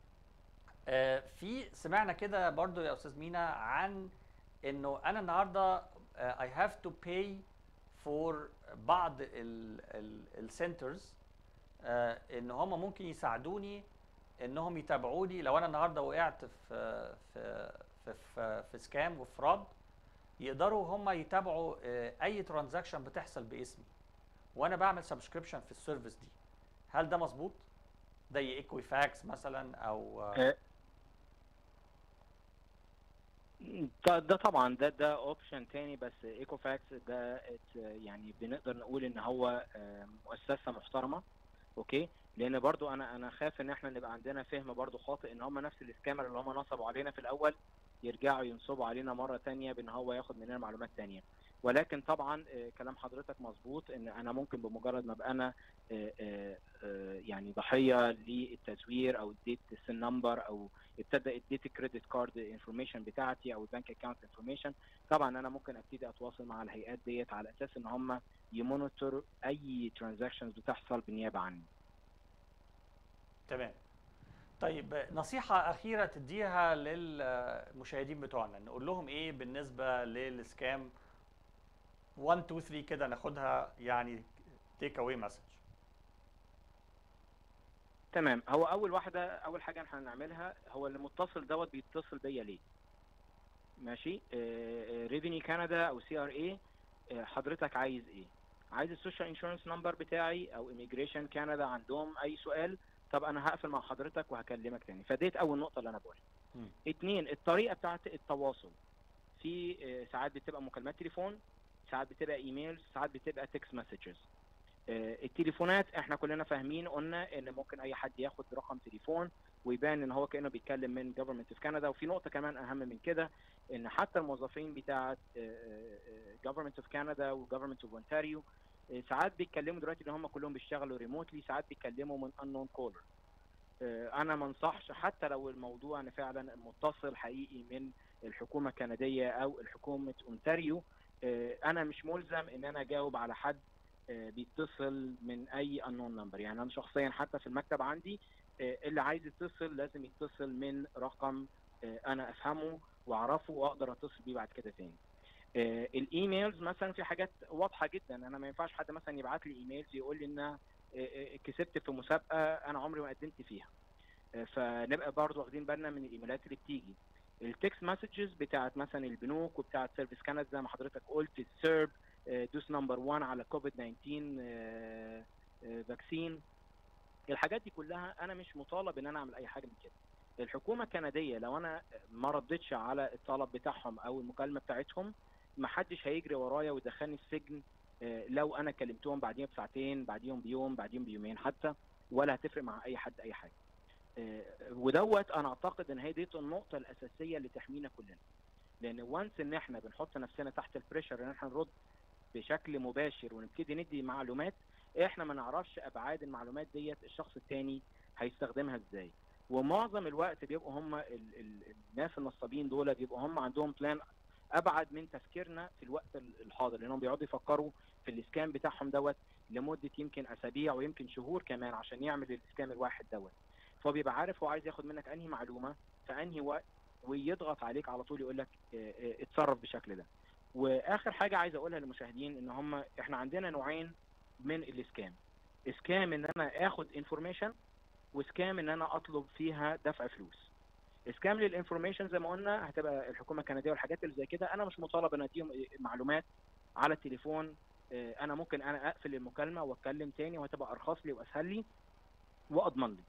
في سمعنا كده برضو يا استاذ مينا عن انه انا النهارده I have to pay for بعض السنترز ان هم ممكن يساعدوني انهم يتابعوني لو انا النهارده وقعت في سكام وفراد، يقدروا هم يتابعوا اي ترانزاكشن بتحصل باسمي وانا بعمل سبسكريبشن في السيرفيس دي. هل ده مظبوط؟ زي ايكويفاكس مثلا او ده طبعا ده اوبشن تاني، بس ايكوفاكس ده يعني بنقدر نقول ان هو مؤسسه محترمه، اوكي، لان برضو انا خاف ان احنا نبقى عندنا فهم برضو خاطئ ان هم نفس السكامر اللي هم نصبوا علينا في الاول يرجعوا ينصبوا علينا مره تانية بان هو ياخد مننا معلومات تانية. ولكن طبعا كلام حضرتك مظبوط، ان انا ممكن بمجرد ما ابقى انا يعني ضحيه للتزوير او اديت السن نمبر او ابتدى اديت الكريدت كارد انفورميشن بتاعتي او البنك اكونت انفورميشن، طبعا انا ممكن ابتدي اتواصل مع الهيئات ديت على اساس ان هم يمونيتور اي ترانزاكشنز بتحصل بالنيابه عني. تمام. طيب نصيحة أخيرة تديها للمشاهدين بتوعنا، نقول لهم إيه بالنسبة للسكام 1 2 3 كده، ناخدها يعني تيك أواي مسج. تمام. هو اول حاجه احنا هنعملها، هو اللي متصل دوت بيتصل بيا ليه؟ ماشي. ريفينيو كندا او CRA، حضرتك عايز ايه؟ عايز السوشيال انشورنس نمبر بتاعي او ايميجريشن كندا عندهم اي سؤال؟ طب انا هقفل مع حضرتك وهكلمك تاني. فديت اول نقطه اللي انا بقولها. 2، الطريقه بتاعت التواصل. في ساعات بتبقى مكالمات تليفون، ساعات بتبقى ايميل، ساعات بتبقى تكست مسجز. التليفونات احنا كلنا فاهمين، قلنا ان ممكن اي حد ياخد رقم تليفون ويبان ان هو كانه بيتكلم من جفرمنت اوف كندا. وفي نقطه كمان اهم من كده، ان حتى الموظفين بتاعه جفرمنت اوف كندا وجفرمنت اوف اونتاريو ساعات بيتكلموا دلوقتي ان هم كلهم بيشتغلوا ريموتلي، ساعات بيتكلموا من انون كولر. انا ما انصحش حتى لو الموضوع ان فعلا متصل حقيقي من الحكومه الكنديه او الحكومه اونتاريو، انا مش ملزم ان انا اجاوب على حد بيتصل من اي unknown نمبر. يعني انا شخصيا حتى في المكتب عندي اللي عايز يتصل لازم يتصل من رقم انا افهمه واعرفه واقدر اتصل بيه بعد كده تاني. الايميلز مثلا في حاجات واضحه جدا، انا ما ينفعش حد مثلا يبعت لي ايميلز يقول لي ان كسبت في مسابقه انا عمري ما قدمت فيها. فنبقى برضو واخدين بالنا من الايميلات اللي بتيجي. التكست مسجز بتاعت مثلا البنوك وبتاعت سيرفيس كانت زي ما حضرتك قلت، السيرب دوس نمبر 1 على كوفيد 19 فاكسين. الحاجات دي كلها انا مش مطالب ان انا اعمل اي حاجه من كده. الحكومه الكنديه لو انا ما ردتش على الطلب بتاعهم او المكالمه بتاعتهم، ما حدش هيجري ورايا ويدخلني السجن لو انا كلمتهم بعديها بساعتين، بعديهم بيوم، بعديهم بيومين حتى، ولا هتفرق مع اي حد اي حاجه. ودوت انا اعتقد ان هي دي النقطه الاساسيه اللي تحمينا كلنا، لان وانس ان احنا بنحط نفسنا تحت البريشر ان احنا نرد بشكل مباشر ونبتدي ندي معلومات، احنا ما نعرفش ابعاد المعلومات ديت الشخص الثاني هيستخدمها ازاي. ومعظم الوقت بيبقوا هم الناس النصابين دول بيبقوا هم عندهم بلان ابعد من تفكيرنا في الوقت الحاضر، لانهم بيقعدوا يفكروا في الاسكام بتاعهم دوت لمده يمكن اسابيع ويمكن شهور كمان عشان يعمل الاسكام الواحد دوت. فهو بيبقى عارف هو عايز ياخد منك انهي معلومه في انهي وقت ويضغط عليك على طول يقول لك اتصرف بالشكل ده. واخر حاجه عايز اقولها للمشاهدين ان احنا عندنا نوعين من الاسكام. اسكام ان انا اخد انفورميشن، واسكام ان انا اطلب فيها دفع فلوس. اسكام للانفورميشن زي ما قلنا هتبقى الحكومه الكنديه والحاجات اللي زي كده، انا مش مطالب ان اديهم معلومات على التليفون. انا ممكن انا اقفل المكالمه واتكلم تاني وهتبقى ارخص لي واسهل لي واضمن لي.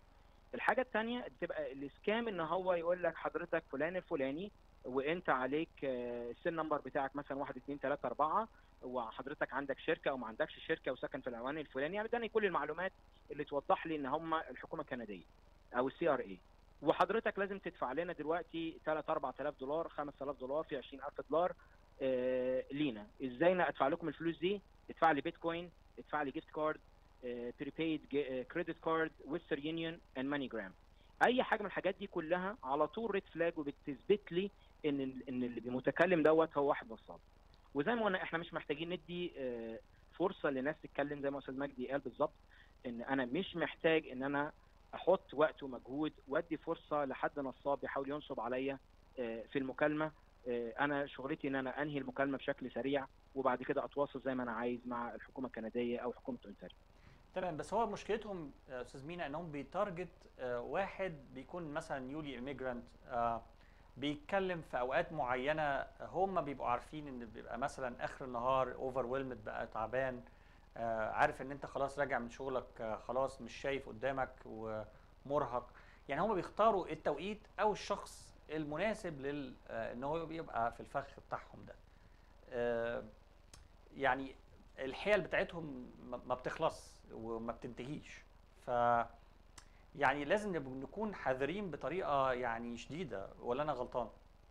الحاجه الثانيه بتبقى الاسكام، ان هو يقول لك حضرتك فلان الفلاني وانت عليك السن نمبر بتاعك مثلا 1 2 3 4، وحضرتك عندك شركه او ما عندكش شركه وساكن في العنوان الفلاني، يعني اداني كل المعلومات اللي توضح لي ان هم الحكومه الكنديه او السي ار اي، وحضرتك لازم تدفع لنا دلوقتي 3 4000 دولار 5000 دولار في 20000 دولار لينا. ازاي انا ادفع لكم الفلوس دي؟ ادفع لي بيتكوين، ادفع لي جيفت كارد، بريبايد كريدت كارد، ويسترن يونيون اند ماني جرام. اي حاجه من الحاجات دي كلها على طول ريد فلاج، وبتثبت لي ان اللي بيتكلم دوت هو واحد نصاب. وزي ما قلنا احنا مش محتاجين ندي فرصه لناس تتكلم، زي ما استاذ مجدي قال بالظبط، ان انا مش محتاج ان انا احط وقت ومجهود وادي فرصه لحد نصاب يحاول ينصب عليا في المكالمه. انا شغلتي ان انا انهي المكالمه بشكل سريع، وبعد كده اتواصل زي ما انا عايز مع الحكومه الكنديه او حكومه اونتاريو. تمام. بس هو مشكلتهم استاذ مينا انهم بيتارجت واحد بيكون مثلا نيولي ايميجرانت، بيتكلم في اوقات معينه هم بيبقوا عارفين ان بيبقى مثلا اخر النهار اوفر ويلمد، بقى تعبان، عارف ان انت خلاص راجع من شغلك، خلاص مش شايف قدامك ومرهق. يعني هم بيختاروا التوقيت او الشخص المناسب ان هو يبقى في الفخ بتاعهم ده. يعني الحيل بتاعتهم ما بتخلص وما بتنتهيش، ف يعني لازم نكون حذرين بطريقه يعني شديده، ولا انا غلطان؟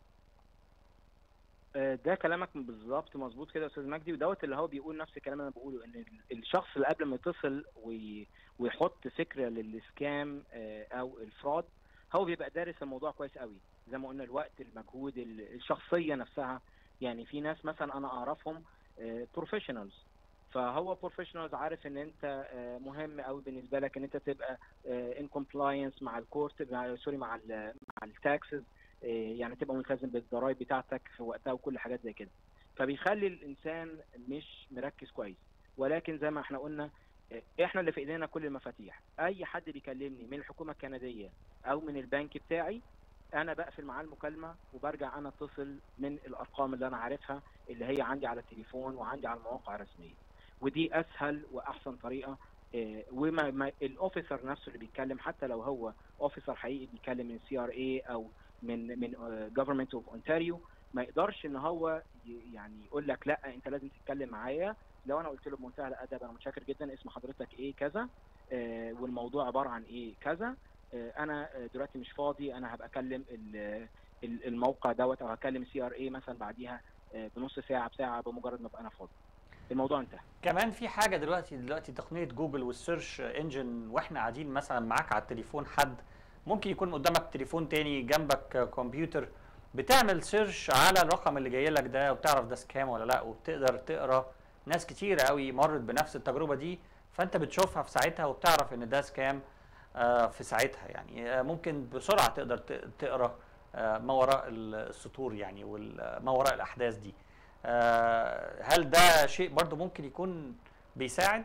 ده كلامك بالظبط مظبوط كده يا استاذ مجدي، ودوت اللي هو بيقول نفس الكلام اللي انا بقوله، ان الشخص اللي قبل ما يتصل ويحط فكره للسكام او الفراد، هو بيبقى دارس الموضوع كويس قوي، زي ما قلنا الوقت، المجهود، الشخصيه نفسها. يعني في ناس مثلا انا اعرفهم بروفيشنالز، فهو بروفيشنالز عارف ان انت مهم قوي بالنسبه لك ان انت تبقى ان كومبلاينس مع الكورت، مع التاكسز، يعني تبقى ملتزم بالضرائب بتاعتك في وقتها وكل حاجات زي كده. فبيخلي الانسان مش مركز كويس. ولكن زي ما احنا قلنا احنا اللي في ايدينا كل المفاتيح. اي حد بيكلمني من الحكومه الكنديه او من البنك بتاعي، انا بقفل معاه المكالمه وبرجع انا اتصل من الارقام اللي انا عارفها، اللي هي عندي على التليفون وعندي على المواقع الرسميه. ودي اسهل واحسن طريقه. وما الاوفيسر نفسه اللي بيتكلم، حتى لو هو اوفيسر حقيقي بيتكلم من سي ار اي او من جفرمنت اوف اونتاريو، ما يقدرش ان هو يعني يقول لك لا انت لازم تتكلم معايا. لو انا قلت له بمنتهى الادب انا متشكر جدا، اسم حضرتك ايه كذا، والموضوع عباره عن ايه كذا، انا دلوقتي مش فاضي، انا هبقى اكلم الموقع دوت او هكلم سي ار اي مثلا بعديها بنص ساعه بساعه، بمجرد ما ابقى انا فاضي. الموضوع انتهى. كمان في حاجه دلوقتي تقنيه جوجل والسيرش انجن، واحنا قاعدين مثلا معاك على التليفون، حد ممكن يكون قدامك تليفون تاني جنبك كمبيوتر، بتعمل سيرش على الرقم اللي جاي لك ده وبتعرف ده سكام ولا لا، وبتقدر تقرا. ناس كتيره قوي مرت بنفس التجربه دي، فانت بتشوفها في ساعتها وبتعرف ان ده سكام في ساعتها. يعني ممكن بسرعه تقدر تقرا ما وراء السطور يعني، وما وراء الاحداث دي. هل ده شيء برضو ممكن يكون بيساعد؟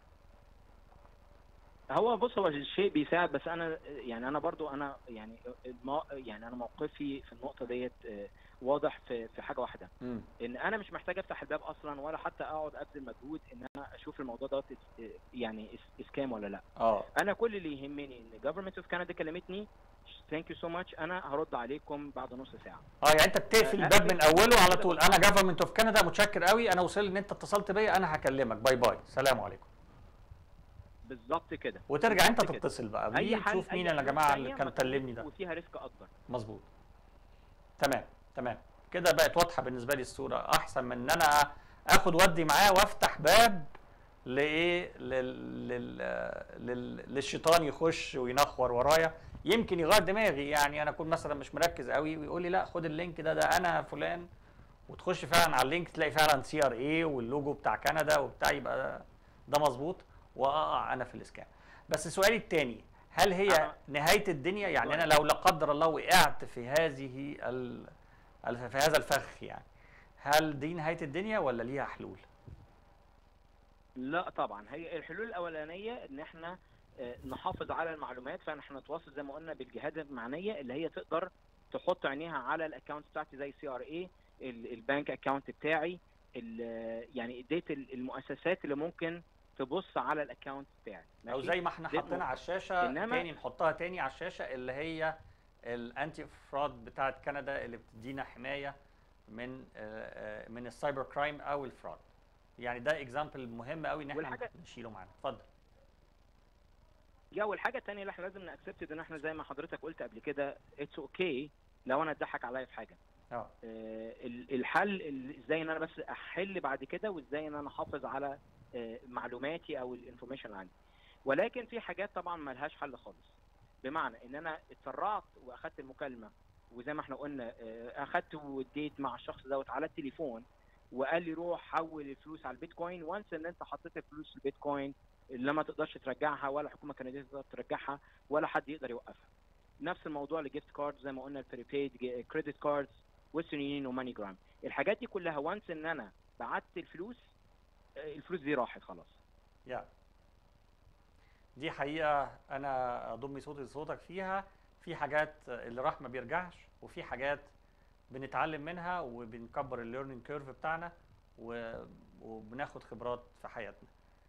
هو بص، هو الشيء بيساعد، بس انا يعني انا برضو انا يعني يعني انا موقفي في النقطه ديت واضح في حاجه واحده، ان انا مش محتاج افتح الباب اصلا، ولا حتى اقعد ابذل مجهود ان انا اشوف الموضوع دوت يعني اسكام ولا لا. انا كل اللي يهمني ان جفرمنت اوف كندا كلمتني، ثانك يو سو ماتش، انا هرد عليكم بعد نص ساعه. يعني انت بتقفل الباب من اوله على طول، انا جفرمنت اوف كندا متشكر قوي، انا وصل ان انت اتصلت بيا، انا هكلمك، باي باي، سلام عليكم. بالظبط كده. وترجع انت تتصل بقى اي تشوف مين يا جماعه اللي كان كلمني ده، وفيها ريسك اكبر. مظبوط. تمام كده بقت واضحه بالنسبه لي الصوره، احسن من ان انا اخد ودي معاه وافتح باب لايه للشيطان يخش وينخور ورايا، يمكن يغير دماغي. يعني انا اكون مثلا مش مركز قوي ويقول لي لا خد اللينك ده انا فلان، وتخش فعلا على اللينك تلاقي فعلا سي ار اي واللوجو بتاع كندا وبتاع، يبقى ده مظبوط واقع انا في الاسكام. بس سؤالي الثاني، هل هي نهايه الدنيا؟ يعني انا لو لا قدر الله وقعت في في هذا الفخ، يعني هل دي نهايه الدنيا ولا ليها حلول؟ لا طبعا، هي الحلول الاولانيه ان احنا نحافظ على المعلومات، فاحنا نتواصل زي ما قلنا بالجهات المعنيه اللي هي تقدر تحط عينيها على الاكونت بتاعتي زي سي ار اي، البنك اكونت بتاعي، يعني اديت المؤسسات اللي ممكن تبص على الاكونت بتاعك. او ماشي؟ زي ما احنا دي حاطينها نقطة. على الشاشه إنما تاني، نحطها تاني على الشاشه، اللي هي الانتي فراد بتاعت كندا اللي بتدينا حمايه من السايبر كرايم او الفراد. يعني ده اكزامبل مهم قوي ان احنا والحاجة نشيله معانا. اتفضل. والحاجة التانية اللي احنا لازم نأكسبت ان احنا زي ما حضرتك قلت قبل كده اتس اوكي لو انا اتضحك عليا في حاجة. اه الحل ازاي ان انا بس احل بعد كده، وازاي ان انا احافظ على معلوماتي او الانفورميشن عندي. ولكن في حاجات طبعا ما لهاش حل خالص. بمعنى ان انا اتسرعت واخدت المكالمه، وزي ما احنا قلنا اخدت واديت مع الشخص دوت على التليفون، وقال لي روح حول الفلوس على البيتكوين. وانس ان انت حطيت الفلوس في البيتكوين اللي ما تقدرش ترجعها، ولا الحكومه كانت تقدر ترجعها، ولا حد يقدر يوقفها. نفس الموضوع لجيفت كارد زي ما قلنا، البريبيد كريدت كاردز، ويسترن يونيون وماني جرام. الحاجات دي كلها وانس ان انا بعت الفلوس، الفلوس دي راحت خلاص. يا دي حقيقه انا اضم صوتي لصوتك فيها. في حاجات اللي راح ما بيرجعش، وفي حاجات بنتعلم منها وبنكبر الليرنينج كيرف بتاعنا وبناخد خبرات في حياتنا.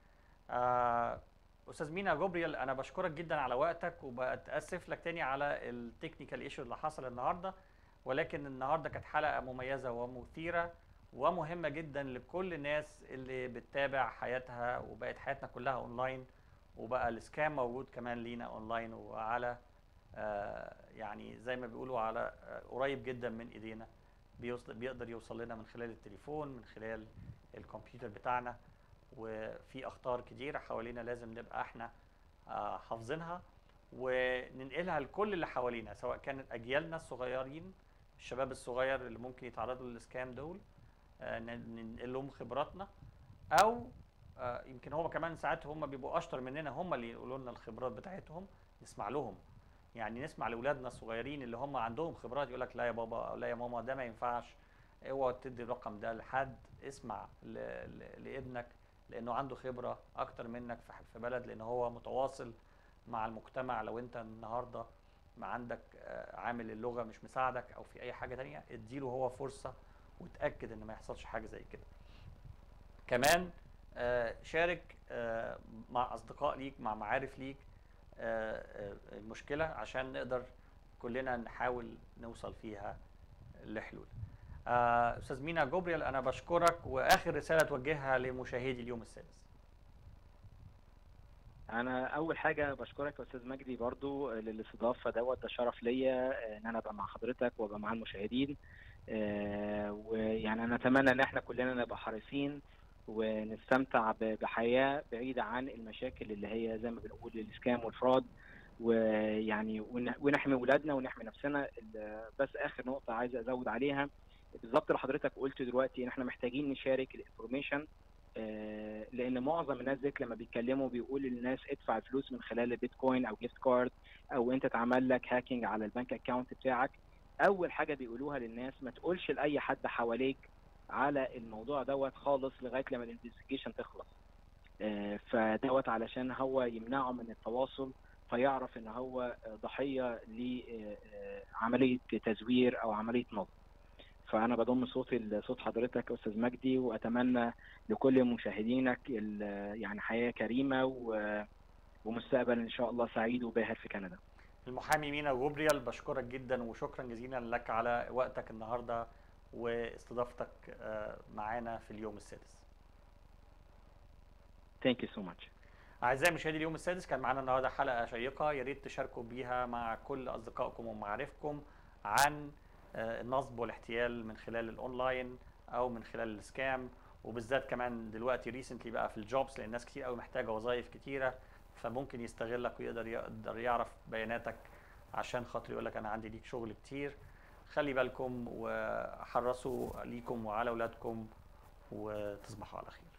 استاذ مينا جبريل، انا بشكرك جدا على وقتك، وبتاسف لك تاني على التكنيكال ايشو اللي حصل النهارده، ولكن النهارده كانت حلقه مميزه ومثيره ومهمه جدا لكل الناس اللي بتتابع حياتها، وبقت حياتنا كلها اونلاين، وبقى السكام موجود كمان لينا اونلاين وعلى يعني زي ما بيقولوا على قريب جدا من ايدينا، بيقدر يوصل لنا من خلال التليفون، من خلال الكمبيوتر بتاعنا. وفي اخطار كتيره حوالينا لازم نبقى احنا حافظينها وننقلها لكل اللي حوالينا، سواء كانت اجيالنا الصغيرين، الشباب الصغير اللي ممكن يتعرضوا للسكام دول، ننقل لهم خبراتنا، او يمكن هو كمان ساعات هم بيبقوا اشطر مننا، هم اللي يقولوا لنا الخبرات بتاعتهم، نسمع لهم. يعني نسمع لاولادنا الصغيرين اللي هم عندهم خبرات، يقول لك لا يا بابا او لا يا ماما ده ما ينفعش، اوعى تدي الرقم ده لحد، اسمع لابنك لانه عنده خبره اكتر منك في بلد، لان هو متواصل مع المجتمع. لو انت النهارده ما عندك عامل اللغه مش مساعدك او في اي حاجه تانية، اديله هو فرصه وتاكد ان ما يحصلش حاجه زي كده. كمان شارك مع اصدقاء ليك، مع معارف ليك المشكله، عشان نقدر كلنا نحاول نوصل فيها لحلول. استاذ مينا جبريل، انا بشكرك، واخر رساله توجهها لمشاهدي اليوم السادس. انا اول حاجه بشكرك يا استاذ مجدي برضو للاستضافه دوت، ده شرف ليا ان انا ابقى مع حضرتك وابقى مع المشاهدين. ويعني انا اتمنى ان احنا كلنا نبقى حريصين ونستمتع بحياه بعيده عن المشاكل اللي هي زي ما بنقول السكام والفراد، ويعني ونحمي ولادنا ونحمي نفسنا. بس اخر نقطه عايز ازود عليها بالظبط اللي حضرتك قلت دلوقتي، ان احنا محتاجين نشارك الانفورميشن، لان معظم الناس ديت لما بيتكلموا بيقول للناس ادفع الفلوس من خلال البيتكوين او جيفت كارد، او انت اتعمل لك هاكينج على البنك اكاونت بتاعك. اول حاجه بيقولوها للناس ما تقولش لاي حد حواليك على الموضوع دوت خالص لغايه لما الانفستيجيشن تخلص. فدوت علشان هو يمنعه من التواصل، فيعرف ان هو ضحيه لعمليه تزوير او عمليه نصب. فانا بضم صوتي لصوت حضرتك يا استاذ مجدي، واتمنى لكل مشاهدينك يعني حياه كريمه ومستقبل ان شاء الله سعيد وباهر في كندا. المحامي مينا جبريل، بشكرك جدا وشكرا جزيلا لك على وقتك النهارده واستضافتك معانا في اليوم السادس. Thank you so much. أعزائي مشاهدي اليوم السادس، كان معانا النهارده حلقة شيقة، يا ريت تشاركوا بيها مع كل أصدقائكم ومعارفكم عن النصب والاحتيال من خلال الأونلاين أو من خلال السكام، وبالذات كمان دلوقتي ريسنتلي بقى في الجوبس، لأن الناس كتير قوي محتاجة وظائف كتيرة، فممكن يستغلك ويقدر يعرف بياناتك عشان خاطر يقول لك أنا عندي ليك شغل كتير. خلي بالكم وحرصوا ليكم وعلى أولادكم، وتصبحوا على خير.